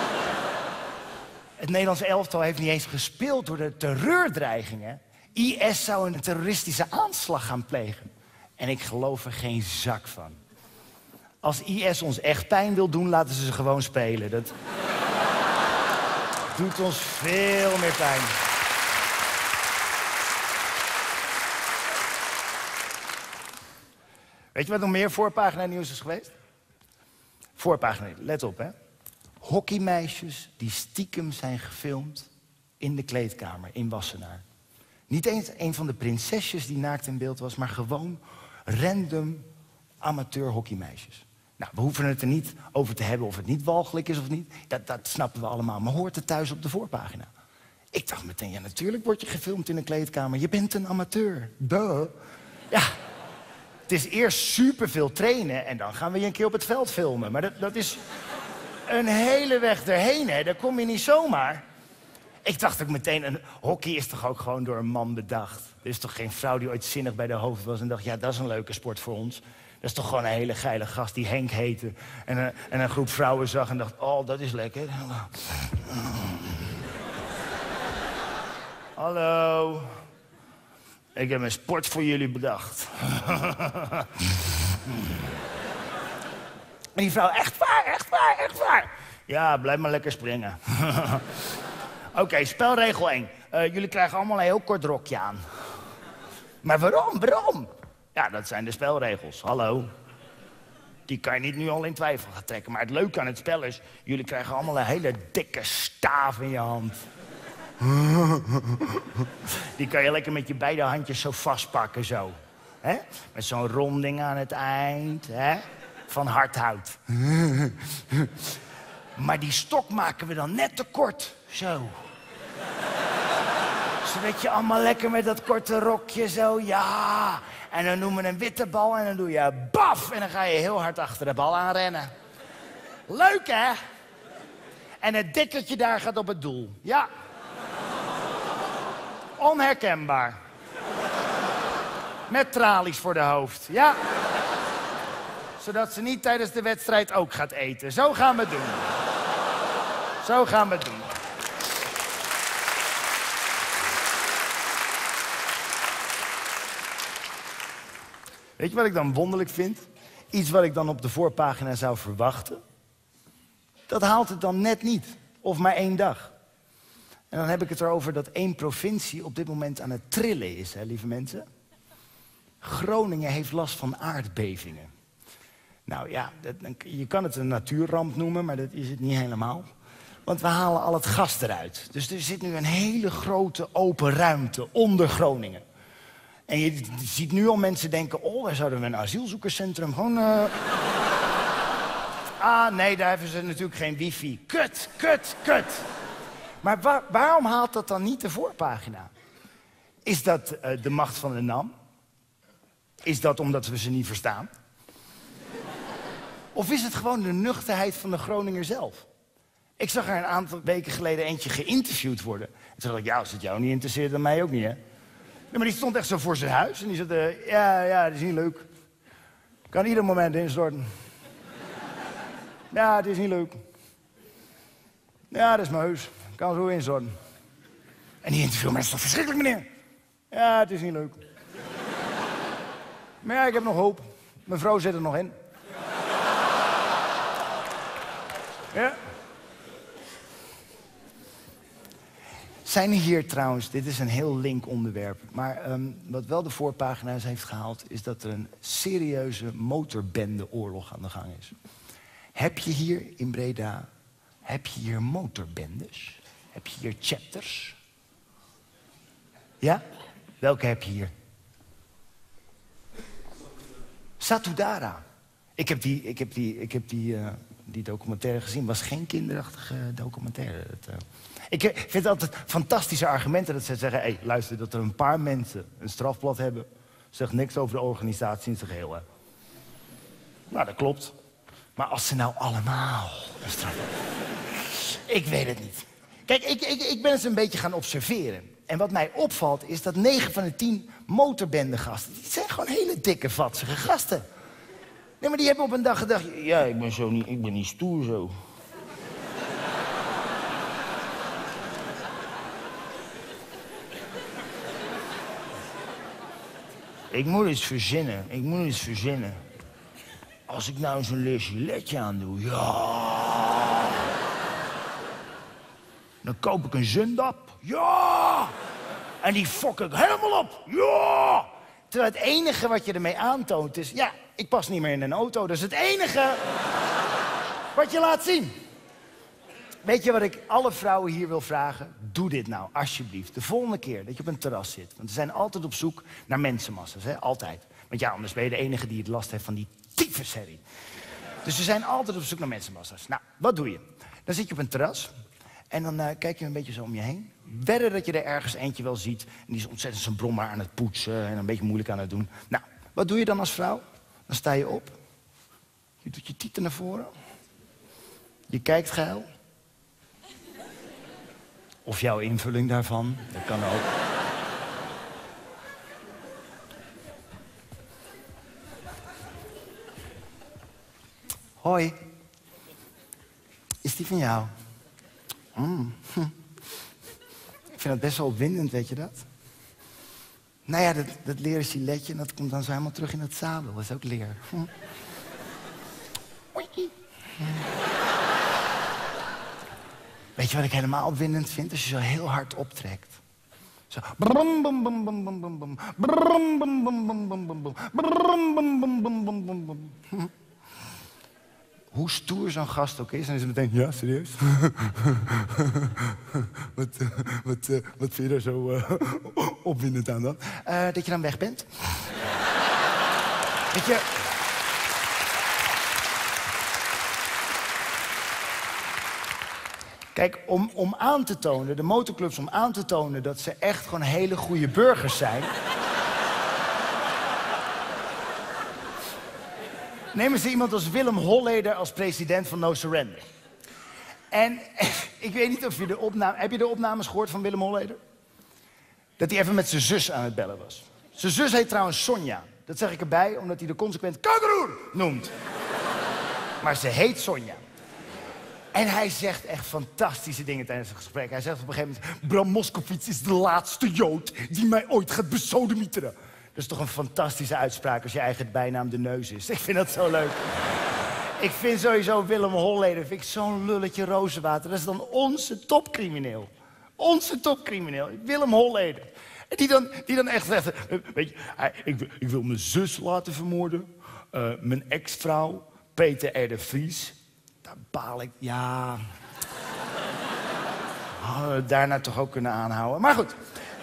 Het Nederlands elftal heeft niet eens gespeeld door de terreurdreigingen. IS zou een terroristische aanslag gaan plegen. En ik geloof er geen zak van. Als IS ons echt pijn wil doen, laten ze gewoon spelen. Dat doet ons veel meer pijn. Weet je wat nog meer voorpagina nieuws is geweest? Voorpagina, let op hè. Hockeymeisjes die stiekem zijn gefilmd in de kleedkamer in Wassenaar. Niet eens een van de prinsesjes die naakt in beeld was, maar gewoon Random amateur hockeymeisjes. Nou, we hoeven het er niet over te hebben of het niet walgelijk is of niet. Dat snappen we allemaal. Maar hoort het thuis op de voorpagina? Ik dacht meteen, ja, natuurlijk word je gefilmd in een kleedkamer. Je bent een amateur. Duh. Ja, het is eerst superveel trainen en dan gaan we je een keer op het veld filmen. Maar dat is een hele weg erheen, hè. Daar kom je niet zomaar. Ik dacht ook meteen, een hockey is toch ook gewoon door een man bedacht? Er is toch geen vrouw die ooit zinnig bij de hoofd was en dacht, ja, dat is een leuke sport voor ons. Dat is toch gewoon een hele geile gast die Henk heette. En een groep vrouwen zag en dacht, oh, dat is lekker. Hallo. Ik heb een sport voor jullie bedacht. En die vrouw, echt waar, echt waar, echt waar. Ja, blijf maar lekker springen. Oké, spelregel 1. Jullie krijgen allemaal een heel kort rokje aan. Maar waarom? Waarom? Ja, dat zijn de spelregels. Hallo. Die kan je niet nu al in twijfel gaan trekken. Maar het leuke aan het spel is, jullie krijgen allemaal een hele dikke staaf in je hand. Die kan je lekker met je beide handjes zo vastpakken, zo. Hè? Met zo'n ronding aan het eind, hè? Van hardhout. Maar die stok maken we dan net te kort, zo. Zodat je allemaal lekker met dat korte rokje zo, ja. En dan noemen we een witte bal en dan doe je baf. En dan ga je heel hard achter de bal aanrennen. Leuk, hè? En het dikkertje daar gaat op het doel, ja. Onherkenbaar. Met tralies voor de hoofd, ja. Zodat ze niet tijdens de wedstrijd ook gaat eten. Zo gaan we het doen. Zo gaan we het doen. Weet je wat ik dan wonderlijk vind? Iets wat ik dan op de voorpagina zou verwachten. Dat haalt het dan net niet. Of maar 1 dag. En dan heb ik het erover dat 1 provincie op dit moment aan het trillen is, hè, lieve mensen. Groningen heeft last van aardbevingen. Nou ja, je kan het een natuurramp noemen, maar dat is het niet helemaal. Want we halen al het gas eruit. Dus er zit nu een hele grote open ruimte onder Groningen. En je ziet nu al mensen denken, oh, daar zouden we een asielzoekerscentrum gewoon... Ah, nee, daar hebben ze natuurlijk geen wifi. Kut, kut, kut. Maar waarom haalt dat dan niet de voorpagina? Is dat de macht van de NAM? Is dat omdat we ze niet verstaan? Of is het gewoon de nuchterheid van de Groninger zelf? Ik zag er een aantal weken geleden eentje geïnterviewd worden. En toen dacht ik, ja, als het jou niet interesseert, dan mij ook niet, hè? Nee, maar die stond echt zo voor zijn huis en die zei, ja, dat is niet leuk. Kan ieder moment instorten. Ja, het is niet leuk. Ja, dat is mijn huis. Kan zo instorten. En die interview, maar dat is toch verschrikkelijk, meneer? Ja, het is niet leuk. Maar ja, ik heb nog hoop. Mijn vrouw zit er nog in. Ja. Zijn hier trouwens, dit is een heel link onderwerp, maar wat wel de voorpagina's heeft gehaald, is dat er een serieuze motorbendeoorlog aan de gang is. Heb je hier in Breda, heb je hier motorbendes? Heb je hier chapters? Ja? Welke heb je hier? Satudara. Ik heb die documentaire gezien. Was geen kinderachtige documentaire. Ik vind het altijd fantastische argumenten dat ze zeggen, hey, luister, dat er een paar mensen een strafblad hebben, zegt niks over de organisatie in zijn geheel. Hè. Nou, dat klopt. Maar als ze nou allemaal een strafblad... Ik weet het niet. Kijk, ik ben eens een beetje gaan observeren. En wat mij opvalt is dat 9 van de 10 motorbendegasten, die zijn gewoon hele dikke, vatsige gasten. Nee, maar die hebben op een dag gedacht, ja, ik ben niet stoer zo. Ik moet iets verzinnen. Als ik nou zo'n leergiletje aandoe, ja. Dan koop ik een Zundap, ja. En die fok ik helemaal op, ja. Terwijl het enige wat je ermee aantoont is, ja, ik pas niet meer in een auto. Dat is het enige wat je laat zien. Weet je wat ik alle vrouwen hier wil vragen? Doe dit nou, alsjeblieft. De volgende keer dat je op een terras zit. Want we zijn altijd op zoek naar mensenmassa's, hè? Altijd. Want ja, anders ben je de enige die het last heeft van die tyfusherrie. Dus ze zijn altijd op zoek naar mensenmassa's. Nou, wat doe je? Dan zit je op een terras en dan kijk je een beetje zo om je heen. Wedden dat je er ergens eentje wel ziet. En die is ontzettend zijn brommer aan het poetsen en een beetje moeilijk aan het doen. Nou, wat doe je dan als vrouw? Dan sta je op. Je doet je tieten naar voren. Je kijkt geil. Of jouw invulling daarvan, dat kan ook. Hoi. Is die van jou? Ik vind dat best wel opwindend, weet je dat? Nou ja, dat leren giletje en dat komt dan zo helemaal terug in het zadel. Dat is ook leer. Weet je wat ik helemaal opwindend vind? Als je zo heel hard optrekt. Zo. Hoe stoer zo'n gast ook is, dan is het meteen, ja, serieus? Wat vind je daar zo opwindend aan dan? Dat je dan weg bent. Weet je... Kijk, om aan te tonen, de motorclubs om aan te tonen dat ze echt gewoon hele goede burgers zijn... nemen ze iemand als Willem Holleder als president van No Surrender. En ik weet niet of je de opname... Heb je de opnames gehoord van Willem Holleder? Dat hij even met zijn zus aan het bellen was. Zijn zus heet trouwens Sonja. Dat zeg ik erbij, omdat hij de consequent kangeroer noemt. Maar ze heet Sonja. En hij zegt echt fantastische dingen tijdens het gesprek. Hij zegt op een gegeven moment... Bram Moskowitz is de laatste Jood die mij ooit gaat besodemieteren. Dat is toch een fantastische uitspraak als je eigen bijnaam de neus is. Ik vind dat zo leuk. Ik vind sowieso Willem Holleder vind ik zo'n lulletje rozenwater. Dat is dan onze topcrimineel. Onze topcrimineel. Willem Holleder. Die dan echt zegt... Weet je, ik wil mijn zus laten vermoorden. Mijn ex-vrouw, Peter R. de Vries... Daar baal ik, ja... Hadden we daarna toch ook kunnen aanhouden. Maar goed.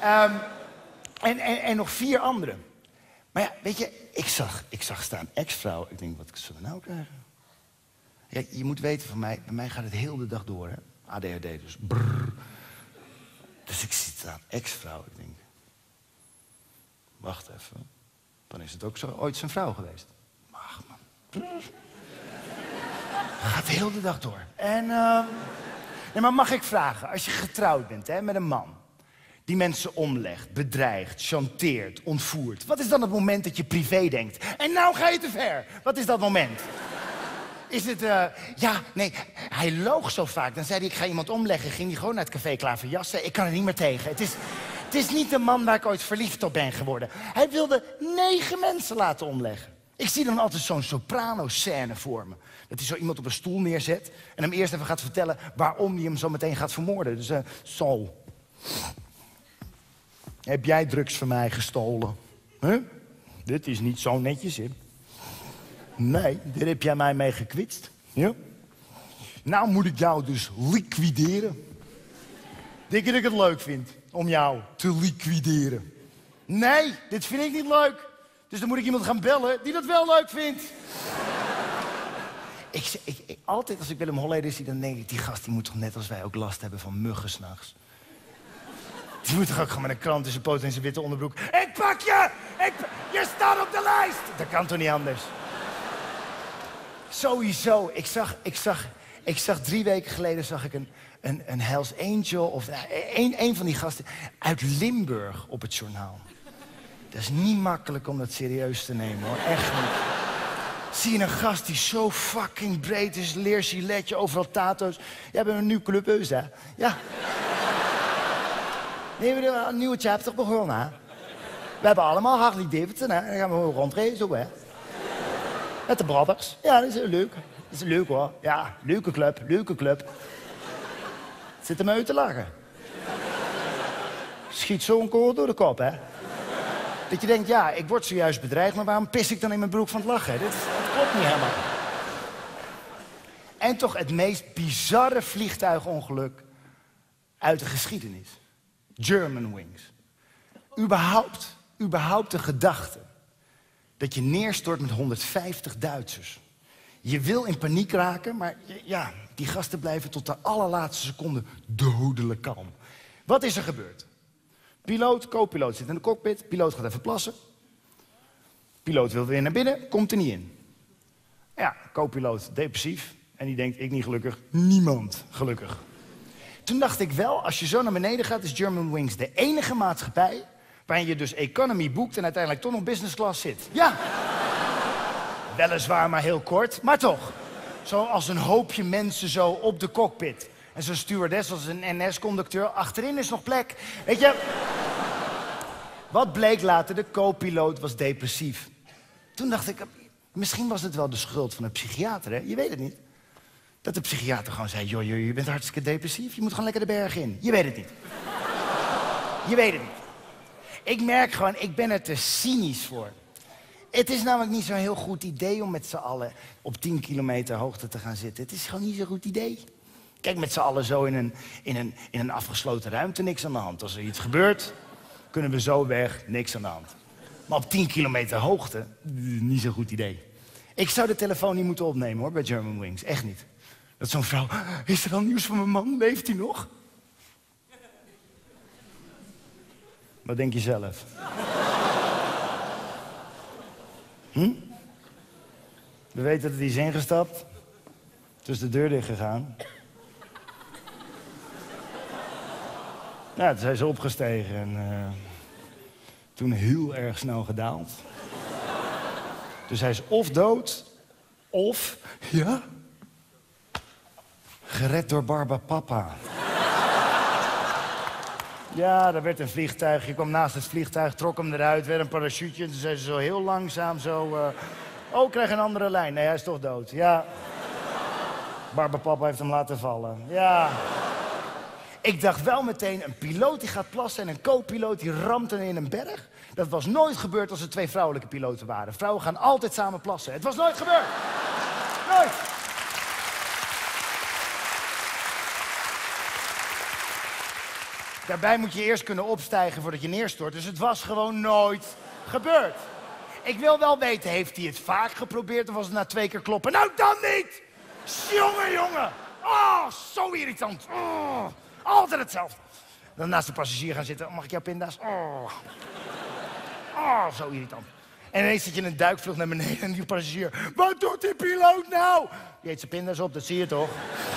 En nog 4 anderen. Maar ja, weet je, ik zag staan ex-vrouw. Ik denk, wat zullen we nou krijgen? Ja, je moet weten van mij, bij mij gaat het heel de dag door, hè. ADHD, dus brrr. Dus ik zie staan ex-vrouw. Ik denk, wacht even. Dan is het ook zo ooit zijn vrouw geweest. Ach, man. Brrr. Gaat heel de dag door. En, nee, maar mag ik vragen, als je getrouwd bent hè, met een man... die mensen omlegt, bedreigt, chanteert, ontvoert... wat is dan het moment dat je privé denkt? En nou ga je te ver. Wat is dat moment? Is het, ja, nee, hij loog zo vaak. Dan zei hij, ik ga iemand omleggen. Ging hij gewoon naar het café klaverjassen. Ik kan er niet meer tegen. Het is niet de man waar ik ooit verliefd op ben geworden. Hij wilde 9 mensen laten omleggen. Ik zie dan altijd zo'n soprano-scène voor me. Dat hij zo iemand op een stoel neerzet... en hem eerst even gaat vertellen waarom hij hem zo meteen gaat vermoorden. Dus, Saul. Heb jij drugs van mij gestolen? Huh? Dit is niet zo netjes, hè? Nee, daar heb jij mij mee gekwitst. Ja? Nou moet ik jou dus liquideren. Denk je dat ik het leuk vind om jou te liquideren? Nee, dit vind ik niet leuk. Dus dan moet ik iemand gaan bellen die dat wel leuk vindt. Altijd als ik Willem Holleder zie, dan denk ik... die gast die moet toch net als wij ook last hebben van muggen 's nachts. Die moet toch ook gewoon met een krant in zijn poot en zijn witte onderbroek... Ik pak je! Je staat op de lijst! Dat kan toch niet anders? Sowieso. Ik zag 3 weken geleden zag ik een Hells Angel... of een van die gasten uit Limburg op het journaal. Dat is niet makkelijk om dat serieus te nemen, hoor. Echt niet. Zie je een gast die zo fucking breed is, leer giletje, overal tato's. Jij bent een nieuw clubheus, hè? Ja. Nee, we hebben een nieuwe chapter begonnen, hè? We hebben allemaal Harley Davidson, hè? Dan gaan we rondrijden, zo, hè? Met de brothers. Ja, dat is leuk. Dat is leuk, hoor. Ja, leuke club, leuke club. Zit hem uit te lachen. Schiet zo'n koor door de kop, hè? Dat je denkt, ja, ik word zojuist bedreigd... maar waarom pis ik dan in mijn broek van het lachen? Dat klopt niet helemaal. En toch het meest bizarre vliegtuigongeluk uit de geschiedenis. Germanwings. Überhaupt de gedachte dat je neerstort met 150 Duitsers. Je wil in paniek raken, maar ja, die gasten blijven tot de allerlaatste seconde dodelijk kalm. Wat is er gebeurd? Piloot, co-piloot zit in de cockpit, piloot gaat even plassen. Piloot wil weer naar binnen, komt er niet in. Ja, co-piloot depressief en die denkt, ik niet gelukkig, niemand gelukkig. Toen dacht ik wel, als je zo naar beneden gaat, is Germanwings de enige maatschappij waarin je dus economy boekt en uiteindelijk toch nog business class zit. Ja. Weliswaar maar heel kort, maar toch. Zoals een hoopje mensen zo op de cockpit. En zo'n stewardess als een NS-conducteur, achterin is nog plek. Weet je? Wat bleek later? De co-piloot was depressief. Toen dacht ik, misschien was het wel de schuld van een psychiater, hè? Je weet het niet. Dat de psychiater gewoon zei, joh, je bent hartstikke depressief. Je moet gewoon lekker de berg in. Je weet het niet. Je weet het niet. Ik merk gewoon, ik ben er te cynisch voor. Het is namelijk niet zo'n heel goed idee om met z'n allen op 10 kilometer hoogte te gaan zitten. Het is gewoon niet zo'n goed idee. Kijk, met z'n allen zo in een afgesloten ruimte, niks aan de hand. Als er iets gebeurt, kunnen we zo weg, niks aan de hand. Maar op 10 kilometer hoogte, niet zo'n goed idee. Ik zou de telefoon niet moeten opnemen, hoor, bij Germanwings. Echt niet. Dat zo'n vrouw, is er al nieuws van mijn man? Leeft hij nog? Wat denk je zelf? We weten dat hij is ingestapt. Toen is de deur dicht gegaan. Ja, toen zijn ze opgestegen en toen heel erg snel gedaald. Dus hij is of dood, of, ja, gered door Barbapapa. Ja, daar werd een vliegtuig. Je kwam naast het vliegtuig, trok hem eruit, werd een parachute. En toen zei ze zo heel langzaam zo... oh, ik krijg een andere lijn. Nee, hij is toch dood. Ja. Barbapapa heeft hem laten vallen. Ja. Ik dacht wel meteen, een piloot die gaat plassen en een co-piloot die ramt in een berg. Dat was nooit gebeurd als er 2 vrouwelijke piloten waren. Vrouwen gaan altijd samen plassen. Het was nooit gebeurd. Nooit. Daarbij moet je eerst kunnen opstijgen voordat je neerstort. Dus het was gewoon nooit gebeurd. Ik wil wel weten, heeft hij het vaak geprobeerd of was het na 2 keer kloppen? Nou, dan niet! Jongen! Oh, zo irritant. Oh, altijd hetzelfde. Dan naast de passagier gaan zitten. Mag ik jouw pinda's? Oh, zo irritant. En ineens zit je in een duikvlucht naar beneden en die passagier... Wat doet die piloot nou? Die eet zijn pinda's op, dat zie je toch?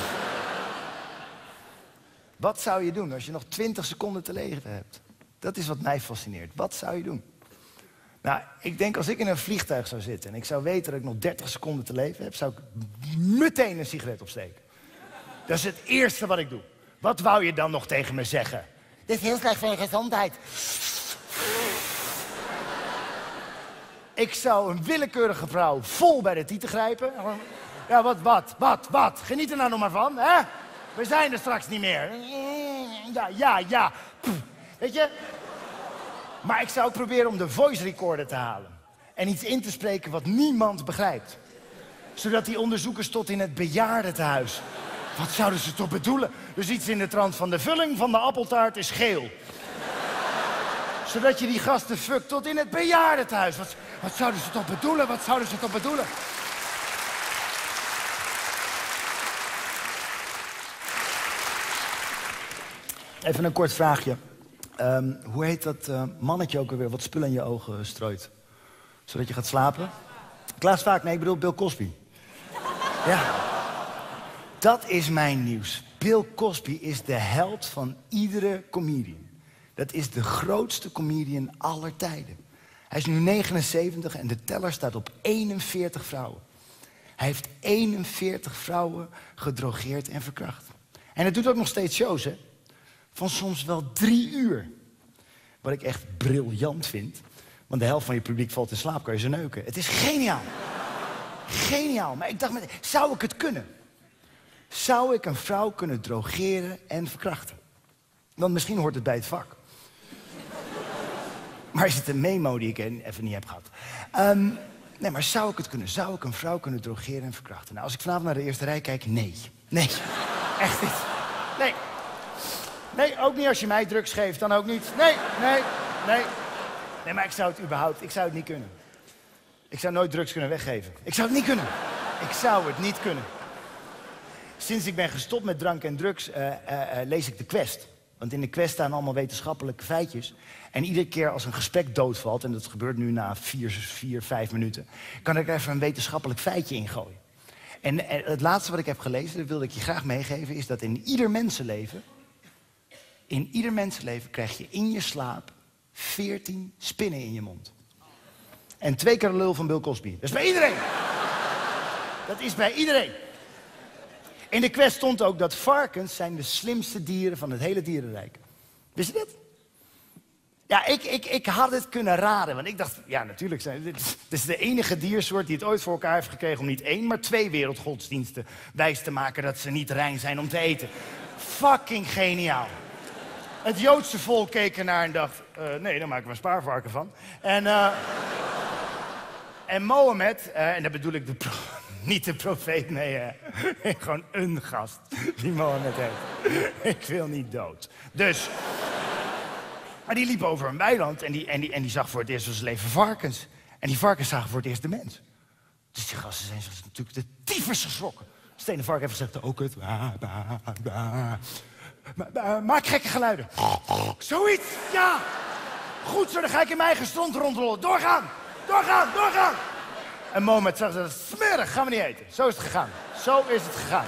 Wat zou je doen als je nog 20 seconden te leven hebt? Dat is wat mij fascineert. Wat zou je doen? Nou, ik denk als ik in een vliegtuig zou zitten... en ik zou weten dat ik nog 30 seconden te leven heb... zou ik meteen een sigaret opsteken. Dat is het eerste wat ik doe. Wat wou je dan nog tegen me zeggen? Dit is heel slecht voor je gezondheid. Ik zou een willekeurige vrouw vol bij de tieten grijpen. Ja, wat? Geniet er nou nog maar van, hè? We zijn er straks niet meer. Ja. Pff. Weet je? Maar ik zou ook proberen om de voice recorder te halen. En iets in te spreken wat niemand begrijpt. Zodat die onderzoekers tot in het bejaardentehuis... Wat zouden ze toch bedoelen? Dus iets in de trant van de vulling van de appeltaart is geel. Zodat je die gasten fuckt tot in het bejaardentehuis. Wat zouden ze toch bedoelen? Wat zouden ze toch bedoelen? Even een kort vraagje. Hoe heet dat mannetje ook alweer wat spullen in je ogen strooit? Zodat je gaat slapen? Klaas Vaak, nee, ik bedoel Bill Cosby. Ja. Dat is mijn nieuws. Bill Cosby is de held van iedere comedian. Dat is de grootste comedian aller tijden. Hij is nu 79 en de teller staat op 41 vrouwen. Hij heeft 41 vrouwen gedrogeerd en verkracht. En hij doet ook nog steeds shows, hè? Van soms wel 3 uur. Wat ik echt briljant vind. Want de helft van je publiek valt in slaap, kan je ze neuken. Het is geniaal. Geniaal. Maar ik dacht, zou ik het kunnen? Zou ik een vrouw kunnen drogeren en verkrachten? Want misschien hoort het bij het vak. Maar is het een memo die ik even niet heb gehad? Nee, maar zou ik het kunnen? Zou ik een vrouw kunnen drogeren en verkrachten? Nou, als ik vanavond naar de eerste rij kijk, nee. Nee, echt niet. Nee. Nee, ook niet als je mij drugs geeft, dan ook niet. Nee. Nee, maar ik zou het niet kunnen. Ik zou nooit drugs kunnen weggeven. Ik zou het niet kunnen. Ik zou het niet kunnen. Sinds ik ben gestopt met drank en drugs, lees ik de Quest. Want in de Quest staan allemaal wetenschappelijke feitjes. En iedere keer als een gesprek doodvalt, en dat gebeurt nu na 5 minuten... kan ik er even een wetenschappelijk feitje in gooien. En het laatste wat ik heb gelezen, dat wilde ik je graag meegeven... is dat in ieder mensenleven krijg je in je slaap 14 spinnen in je mond. En 2 keer de lul van Bill Cosby. Dat is bij iedereen. Dat is bij iedereen. In de Quest stond ook dat varkens zijn de slimste dieren van het hele dierenrijk. Wist je dat? Ja, ik had het kunnen raden. Want ik dacht, ja natuurlijk, dit is de enige diersoort die het ooit voor elkaar heeft gekregen... om niet 1, maar 2 wereldgodsdiensten wijs te maken dat ze niet rein zijn om te eten. Fucking geniaal. Het Joodse volk keek ernaar en dacht, nee, daar maken we een spaarvarken van. En Mohammed, en daar bedoel ik niet de profeet, nee, gewoon een gast die Mohammed heet. Ik wil niet dood. Dus, maar die liep over een weiland en die zag voor het eerst van zijn leven varkens. En die varkens zagen voor het eerst de mens. Dus die gasten zijn natuurlijk de tyfus geschrokken. Stenen varken heeft gezegd, ook het. Maak gekke geluiden. Zoiets, ja. Goed zo, dan ga ik in mijn eigen stront rondrollen. Doorgaan, doorgaan, doorgaan. En Mohammed zag ze, smerig, gaan we niet eten. Zo is het gegaan. Zo is het gegaan.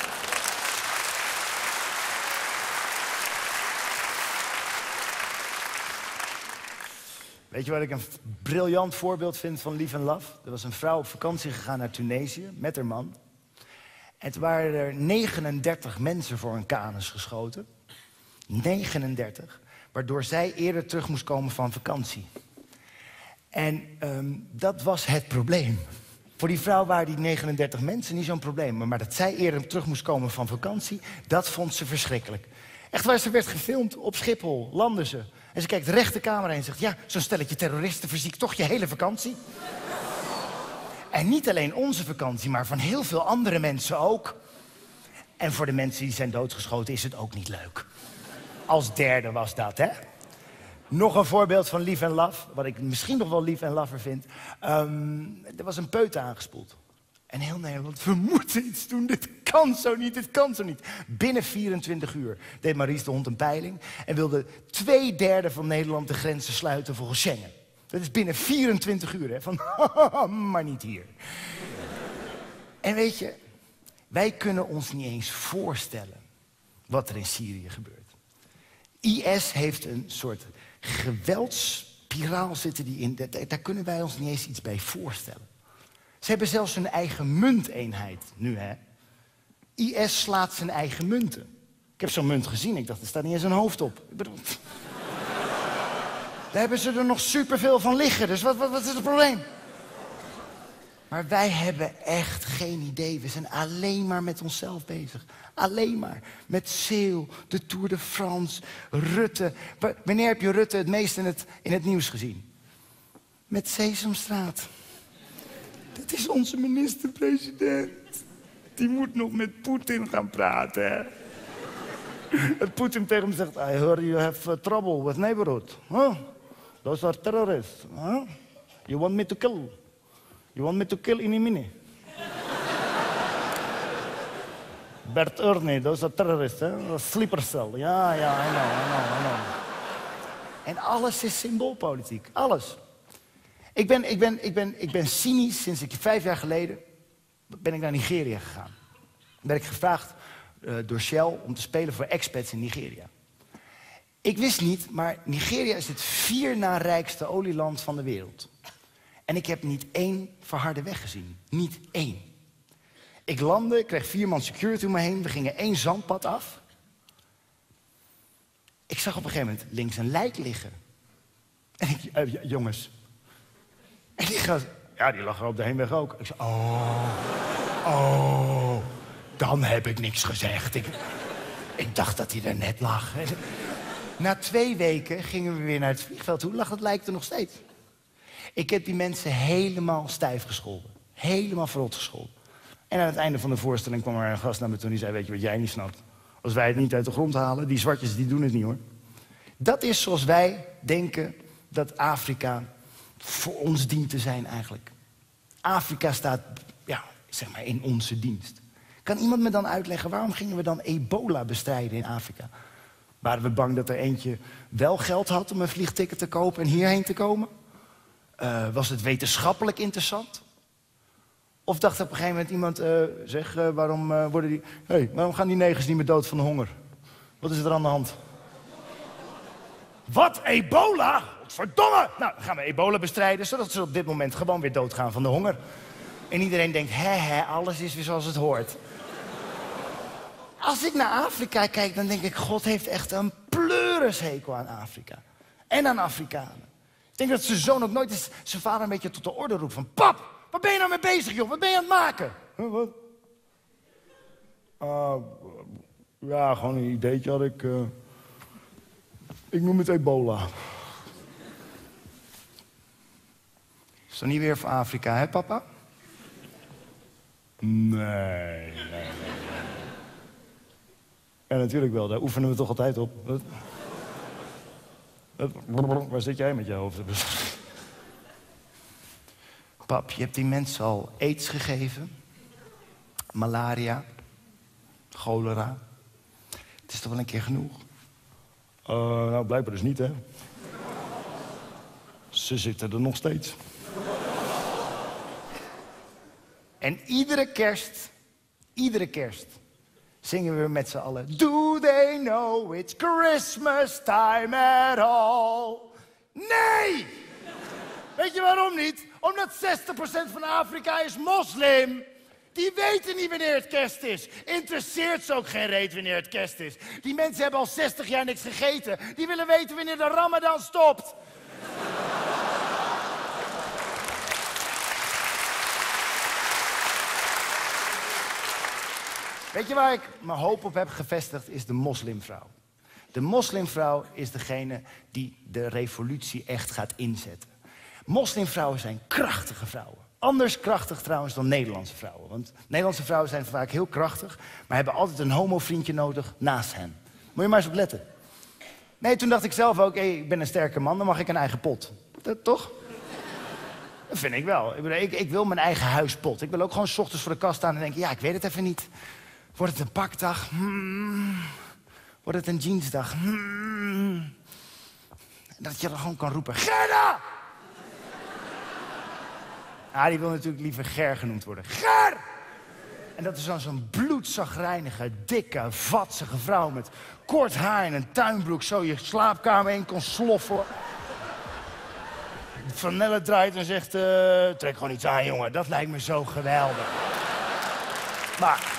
Weet je wat ik een briljant voorbeeld vind van Live and Love? Er was een vrouw op vakantie gegaan naar Tunesië met haar man. En toen waren er 39 mensen voor een kanus geschoten. 39. Waardoor zij eerder terug moest komen van vakantie. En dat was het probleem. Voor die vrouw waren die 39 mensen niet zo'n probleem. Maar dat zij eerder terug moest komen van vakantie, dat vond ze verschrikkelijk. Echt waar, ze werd gefilmd op Schiphol, landde ze. En ze kijkt recht de camera en zegt, ja, zo'n stelletje terroristen verziekt toch je hele vakantie. En niet alleen onze vakantie, maar van heel veel andere mensen ook. En voor de mensen die zijn doodgeschoten is het ook niet leuk. Als derde was dat, hè? Nog een voorbeeld van Live and Love, wat ik misschien nog wel Live and Lover vind. Er was een peuter aangespoeld. En heel Nederland, we moeten iets doen, dit kan zo niet, dit kan zo niet. Binnen 24 uur deed Maurice de Hond een peiling... en wilde 2/3 van Nederland de grenzen sluiten volgens Schengen. Dat is binnen 24 uur, hè, van maar niet hier. En weet je, wij kunnen ons niet eens voorstellen wat er in Syrië gebeurt. IS heeft een soort geweldsspiraal zitten die in. Daar kunnen wij ons niet eens iets bij voorstellen. Ze hebben zelfs hun eigen munteenheid nu, hè. IS slaat zijn eigen munten. Ik heb zo'n munt gezien, ik dacht, er staat niet eens een hoofd op. Ik bedoel, daar hebben ze er nog superveel van liggen, dus wat is het probleem? Maar wij hebben echt geen idee. We zijn alleen maar met onszelf bezig. Alleen maar. Met Zeeuw, de Tour de France, Rutte. Wanneer heb je Rutte het meest in het nieuws gezien? Met Sesamstraat. Dat is onze minister-president. Die moet nog met Poetin gaan praten, hè? Dat Poetin tegen hem zegt, I heard you have trouble with neighborhood. Huh? Those are terrorists. Huh? You want me to kill? You want me to kill Inimini? Bert Ernie, those are terrorists, hè? Sleeper cell. Ja, I know. En alles is symboolpolitiek. Alles. Ik ben cynisch sinds ik 5 jaar geleden ben ik naar Nigeria gegaan. Ben ik gevraagd door Shell om te spelen voor expats in Nigeria. Ik wist niet, maar Nigeria is het 4 na rijkste olieland van de wereld. En ik heb niet 1 verharde weg gezien. Niet 1. Ik landde, ik kreeg 4 man security om me heen. We gingen 1 zandpad af. Ik zag op een gegeven moment links een lijk liggen. En ik, jongens. En die gast, ja, die lag er op de heenweg ook. Ik zei, dan heb ik niks gezegd. Ik dacht dat hij er net lag. Na 2 weken gingen we weer naar het vliegveld. Hoe lag het lijk er nog steeds? Ik heb die mensen helemaal stijf gescholden. Helemaal verrot gescholden. En aan het einde van de voorstelling kwam er een gast naar me toe en die zei, weet je wat jij niet snapt? Als wij het niet uit de grond halen, die zwartjes die doen het niet, hoor. Dat is zoals wij denken dat Afrika voor ons dient te zijn eigenlijk. Afrika staat, ja, zeg maar, in onze dienst. Kan iemand me dan uitleggen, waarom gingen we dan ebola bestrijden in Afrika? Waren we bang dat er eentje wel geld had om een vliegticket te kopen en hierheen te komen? Was het wetenschappelijk interessant? Of dacht op een gegeven moment iemand, waarom gaan die negers niet meer dood van de honger? Wat is er aan de hand? Wat? Ebola? Verdomme! Nou, dan gaan we ebola bestrijden, zodat ze op dit moment gewoon weer doodgaan van de honger. En iedereen denkt, alles is weer zoals het hoort. Als ik naar Afrika kijk, dan denk ik, God heeft echt een pleurishekel aan Afrika. En aan Afrikanen. Ik denk dat zijn zoon ook nooit eens zijn vader een beetje tot de orde roept van... Pap, waar ben je nou mee bezig, joh? Wat ben je aan het maken? Wat? Ja, gewoon een ideetje had ik. Ik noem het ebola. Is dat niet weer voor Afrika, hè, papa? Nee. Ja, natuurlijk wel. Daar oefenen we toch altijd op. Waar zit jij met je hoofd? Pap, je hebt die mensen al aids gegeven. Malaria. Cholera. Het is toch wel een keer genoeg? Nou, blijkbaar dus niet, hè. Ze zitten er nog steeds. En iedere kerst... zingen we met z'n allen... Do they know it's Christmas time at all? Nee! Weet je waarom niet? Omdat 60% van Afrika is moslim. Die weten niet wanneer het kerst is. Interesseert ze ook geen reet wanneer het kerst is. Die mensen hebben al 60 jaar niks gegeten. Die willen weten wanneer de Ramadan stopt. Weet je waar ik mijn hoop op heb gevestigd, is de moslimvrouw. De moslimvrouw is degene die de revolutie echt gaat inzetten. Moslimvrouwen zijn krachtige vrouwen. Anders krachtig trouwens dan Nederlandse vrouwen. Want Nederlandse vrouwen zijn vaak heel krachtig, maar hebben altijd een homo-vriendje nodig naast hen. Moet je maar eens op letten. Nee, toen dacht ik zelf ook, ik ben een sterke man, dan mag ik een eigen pot. Toch? Dat vind ik wel. Ik wil mijn eigen huispot. Ik wil ook gewoon 's ochtends voor de kast staan en denken, ja, ik weet het even niet. Wordt het een pakdag? Wordt het een jeansdag? Dat je er gewoon kan roepen, Gerda! Ah, die wil natuurlijk liever Ger genoemd worden. Ger! En dat is dan zo'n bloedzagrijnige, dikke, vatsige vrouw met kort haar en een tuinbroek, zo je slaapkamer in kon sloffen. Van Nelle draait en zegt, trek gewoon iets aan, jongen. Dat lijkt me zo geweldig. Maar...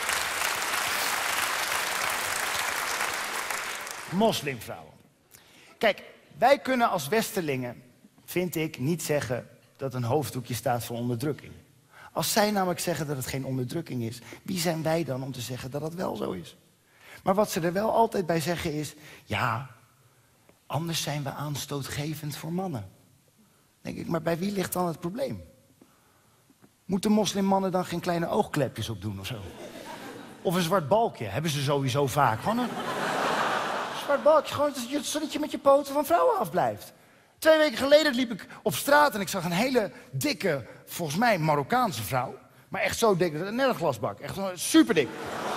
moslimvrouwen. Kijk, wij kunnen als Westerlingen, vind ik, niet zeggen dat een hoofddoekje staat voor onderdrukking. Als zij namelijk zeggen dat het geen onderdrukking is, wie zijn wij dan om te zeggen dat het wel zo is? Maar wat ze er wel altijd bij zeggen is, ja, anders zijn we aanstootgevend voor mannen. Denk ik, maar bij wie ligt dan het probleem? Moeten moslimmannen dan geen kleine oogklepjes opdoen of zo? Of een zwart balkje, hebben ze sowieso vaak. Gewoon een zwart balkje, gewoon zodat je met je poten van vrouwen afblijft. 2 weken geleden liep ik op straat en ik zag een hele dikke, volgens mij Marokkaanse vrouw. Maar echt zo dik, net een glasbak. Echt super dik.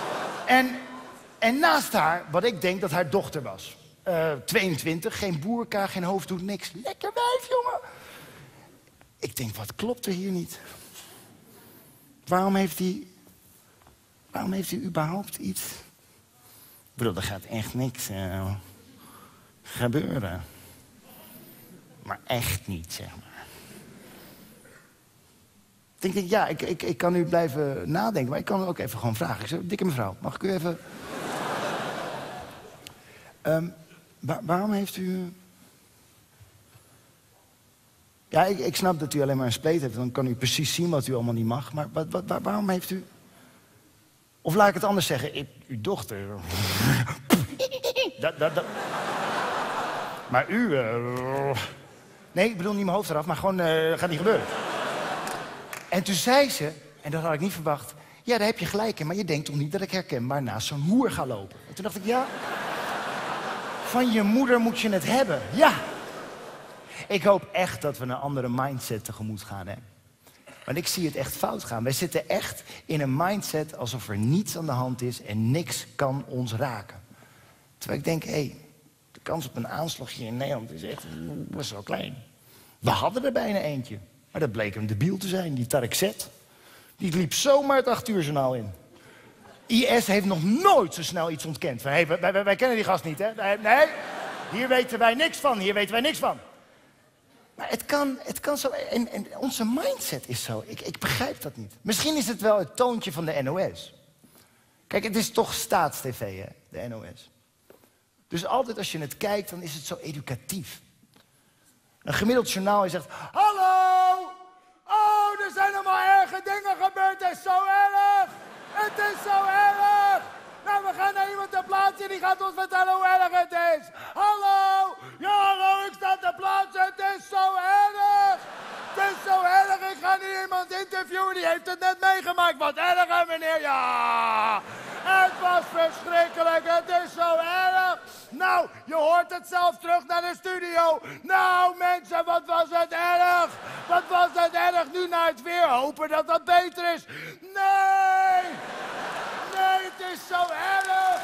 En naast haar, wat ik denk dat haar dochter was. 22, geen boerka, geen hoofddoek, niks. Lekker wijf, jongen. Ik denk, wat klopt er hier niet? Waarom heeft hij überhaupt iets? Ik bedoel, er gaat echt niks gebeuren. Maar echt niet, zeg maar. Ik denk, ja, ik kan nu blijven nadenken, maar ik kan ook even gewoon vragen. Ik zeg, dikke mevrouw, mag ik u even... waarom heeft u... Ja, ik snap dat u alleen maar een spleet heeft, dan kan u precies zien wat u allemaal niet mag. Maar waarom heeft u... Of laat ik het anders zeggen, uw dochter... dat... Maar u... Nee, ik bedoel niet mijn hoofd eraf, maar gewoon, gaat niet gebeuren. En toen zei ze, en dat had ik niet verwacht... Ja, daar heb je gelijk in, maar je denkt toch niet dat ik herkenbaar naast zo'n hoer ga lopen? En toen dacht ik, ja... Van je moeder moet je het hebben, ja. Ik hoop echt dat we een andere mindset tegemoet gaan, hè. Want ik zie het echt fout gaan. Wij zitten echt in een mindset alsof er niets aan de hand is en niks kan ons raken. Terwijl ik denk, de kans op een aanslag hier in Nederland is echt best wel klein. We hadden er bijna eentje. Maar dat bleek een debiel te zijn, die Tarek Z. Die liep zomaar het 8 uur journaal in. IS heeft nog nooit zo snel iets ontkend. Van, wij kennen die gast niet, hè? Nee, hier weten wij niks van. Maar het kan zo. En onze mindset is zo. Ik begrijp dat niet. Misschien is het wel het toontje van de NOS. Kijk, het is toch staatstv, hè, de NOS. Dus altijd als je het kijkt, dan is het zo educatief. Een gemiddeld journaal, je zegt... Hallo! Oh, er zijn allemaal erge dingen gebeurd. Het is zo erg! Het is zo erg! Nou, we gaan naar iemand ter plaatse en die gaat ons vertellen hoe erg het is. Hallo! Ja, hallo, ik sta ter plaatse. Het is zo erg! Het is zo erg. Ik ga nu iemand interviewen. Die heeft het net meegemaakt. Wat erg, hè, meneer? Ja! Het was verschrikkelijk. Het is zo erg. Nou, je hoort het zelf terug naar de studio. Nou, mensen, wat was het erg? Wat was het erg? Nu naar het weer. Hopen dat dat beter is. Nee! Nee, het is zo erg.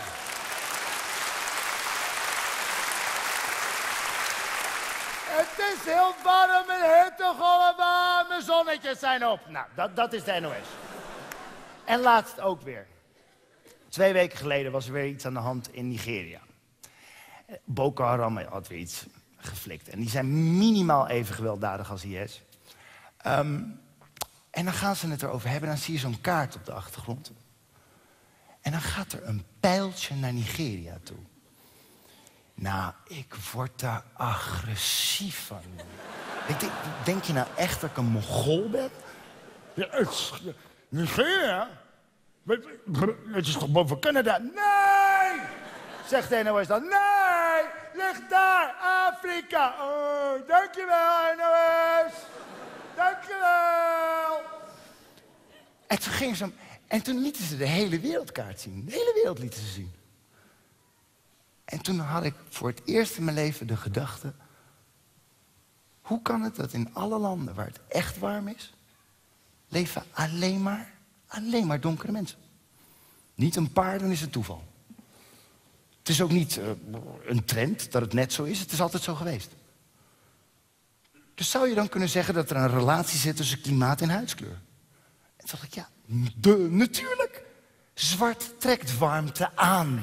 Het is heel warm en hittegolven. Mijn zonnetjes zijn op. Nou, dat is de NOS. En laatst ook weer. 2 weken geleden was er weer iets aan de hand in Nigeria. Boko Haram had weer iets geflikt. En die zijn minimaal even gewelddadig als IS. En dan gaan ze het erover hebben. Dan zie je zo'n kaart op de achtergrond. En dan gaat er een pijltje naar Nigeria toe. Nou, ik word daar agressief van. Denk je nou echt dat ik een Mongool ben? Ja, Nigeria? Het is toch boven Canada? Nee! Zegt de NOS dan. Nee! Ligt daar, Afrika. Oh, dankjewel, NOS. Dankjewel. En toen ging ze... En toen lieten ze de hele wereldkaart zien. De hele wereld lieten ze zien. En toen had ik voor het eerst in mijn leven de gedachte... Hoe kan het dat in alle landen waar het echt warm is... leven alleen maar donkere mensen? Niet een paar, dan is het toeval. Het is ook niet een trend dat het net zo is. Het is altijd zo geweest. Dus zou je dan kunnen zeggen dat er een relatie zit tussen klimaat en huidskleur? En toen dacht ik, ja, natuurlijk. Zwart trekt warmte aan.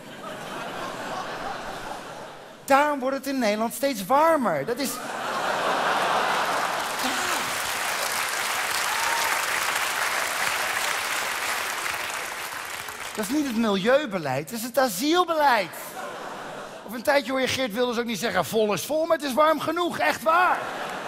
Daarom wordt het in Nederland steeds warmer. Dat is... Dat is niet het milieubeleid, dat is het asielbeleid. Of een tijdje hoor je Geert Wilders ook niet zeggen... vol is vol, maar het is warm genoeg, echt waar.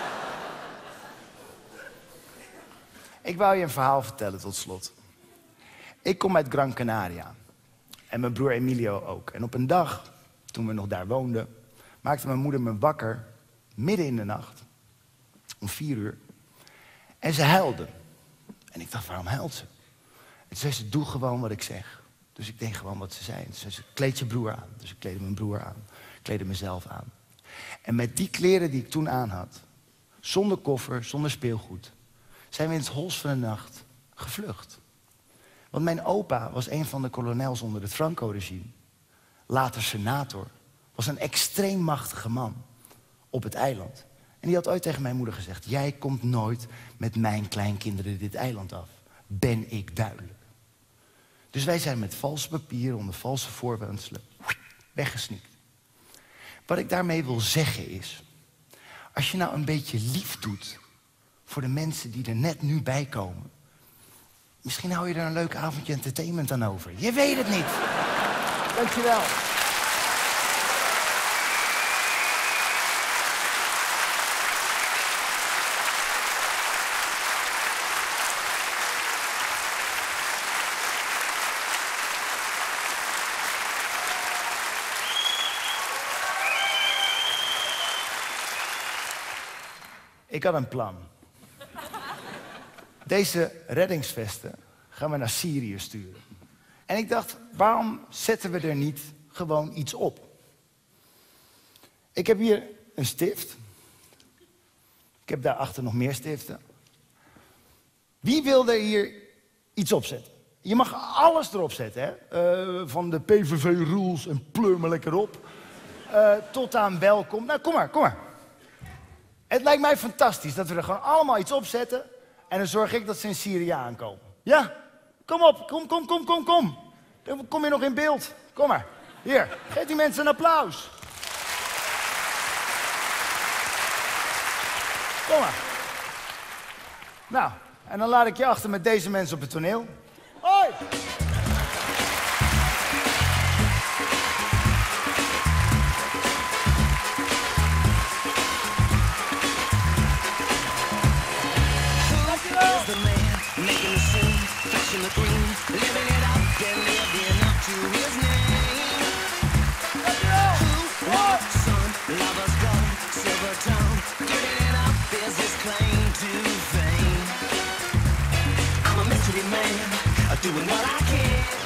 Ik wou je een verhaal vertellen tot slot. Ik kom uit Gran Canaria. En mijn broer Emilio ook. En op een dag, toen we nog daar woonden... maakte mijn moeder me wakker, midden in de nacht. Om 4 uur. En ze huilde. En ik dacht, waarom huilt ze? En toen zei ze, doe gewoon wat ik zeg. Dus ik deed gewoon wat ze zei. En toen zei ze, kleed je broer aan. Dus ik kleedde mijn broer aan. Ik kleedde mezelf aan. En met die kleren die ik toen aan had... zonder koffer, zonder speelgoed... zijn we in het hols van de nacht gevlucht. Want mijn opa was een van de kolonels onder het Franco-regime. Later senator. Was een extreem machtige man op het eiland. En die had ooit tegen mijn moeder gezegd... jij komt nooit met mijn kleinkinderen dit eiland af. Ben ik duidelijk. Dus wij zijn met valse papieren onder valse voorwendselen weggesnikt. Wat ik daarmee wil zeggen is... als je nou een beetje lief doet voor de mensen die er net nu bij komen... misschien hou je er een leuk avondje entertainment aan over. Je weet het niet. Dankjewel. Ik had een plan. Deze reddingsvesten gaan we naar Syrië sturen. En ik dacht, waarom zetten we er niet gewoon iets op? Ik heb hier een stift. Ik heb daarachter nog meer stiften. Wie wil er hier iets opzetten? Je mag alles erop zetten, hè? Van de PVV-rules en pleur me lekker op. Tot aan welkom. Nou, kom maar, kom maar. Het lijkt mij fantastisch dat we er gewoon allemaal iets op zetten. En dan zorg ik dat ze in Syrië aankomen. Ja, kom op, kom. Dan kom je nog in beeld. Kom maar. Hier, geef die mensen een applaus. Kom maar. Nou, en dan laat ik je achter met deze mensen op het toneel. Hoi! Making the scene, flashing the green, living it up and living up to his name. Who wants some lovers gone, silver tongue, giving it up is his claim to fame. I'm a mystery man, doing what I can.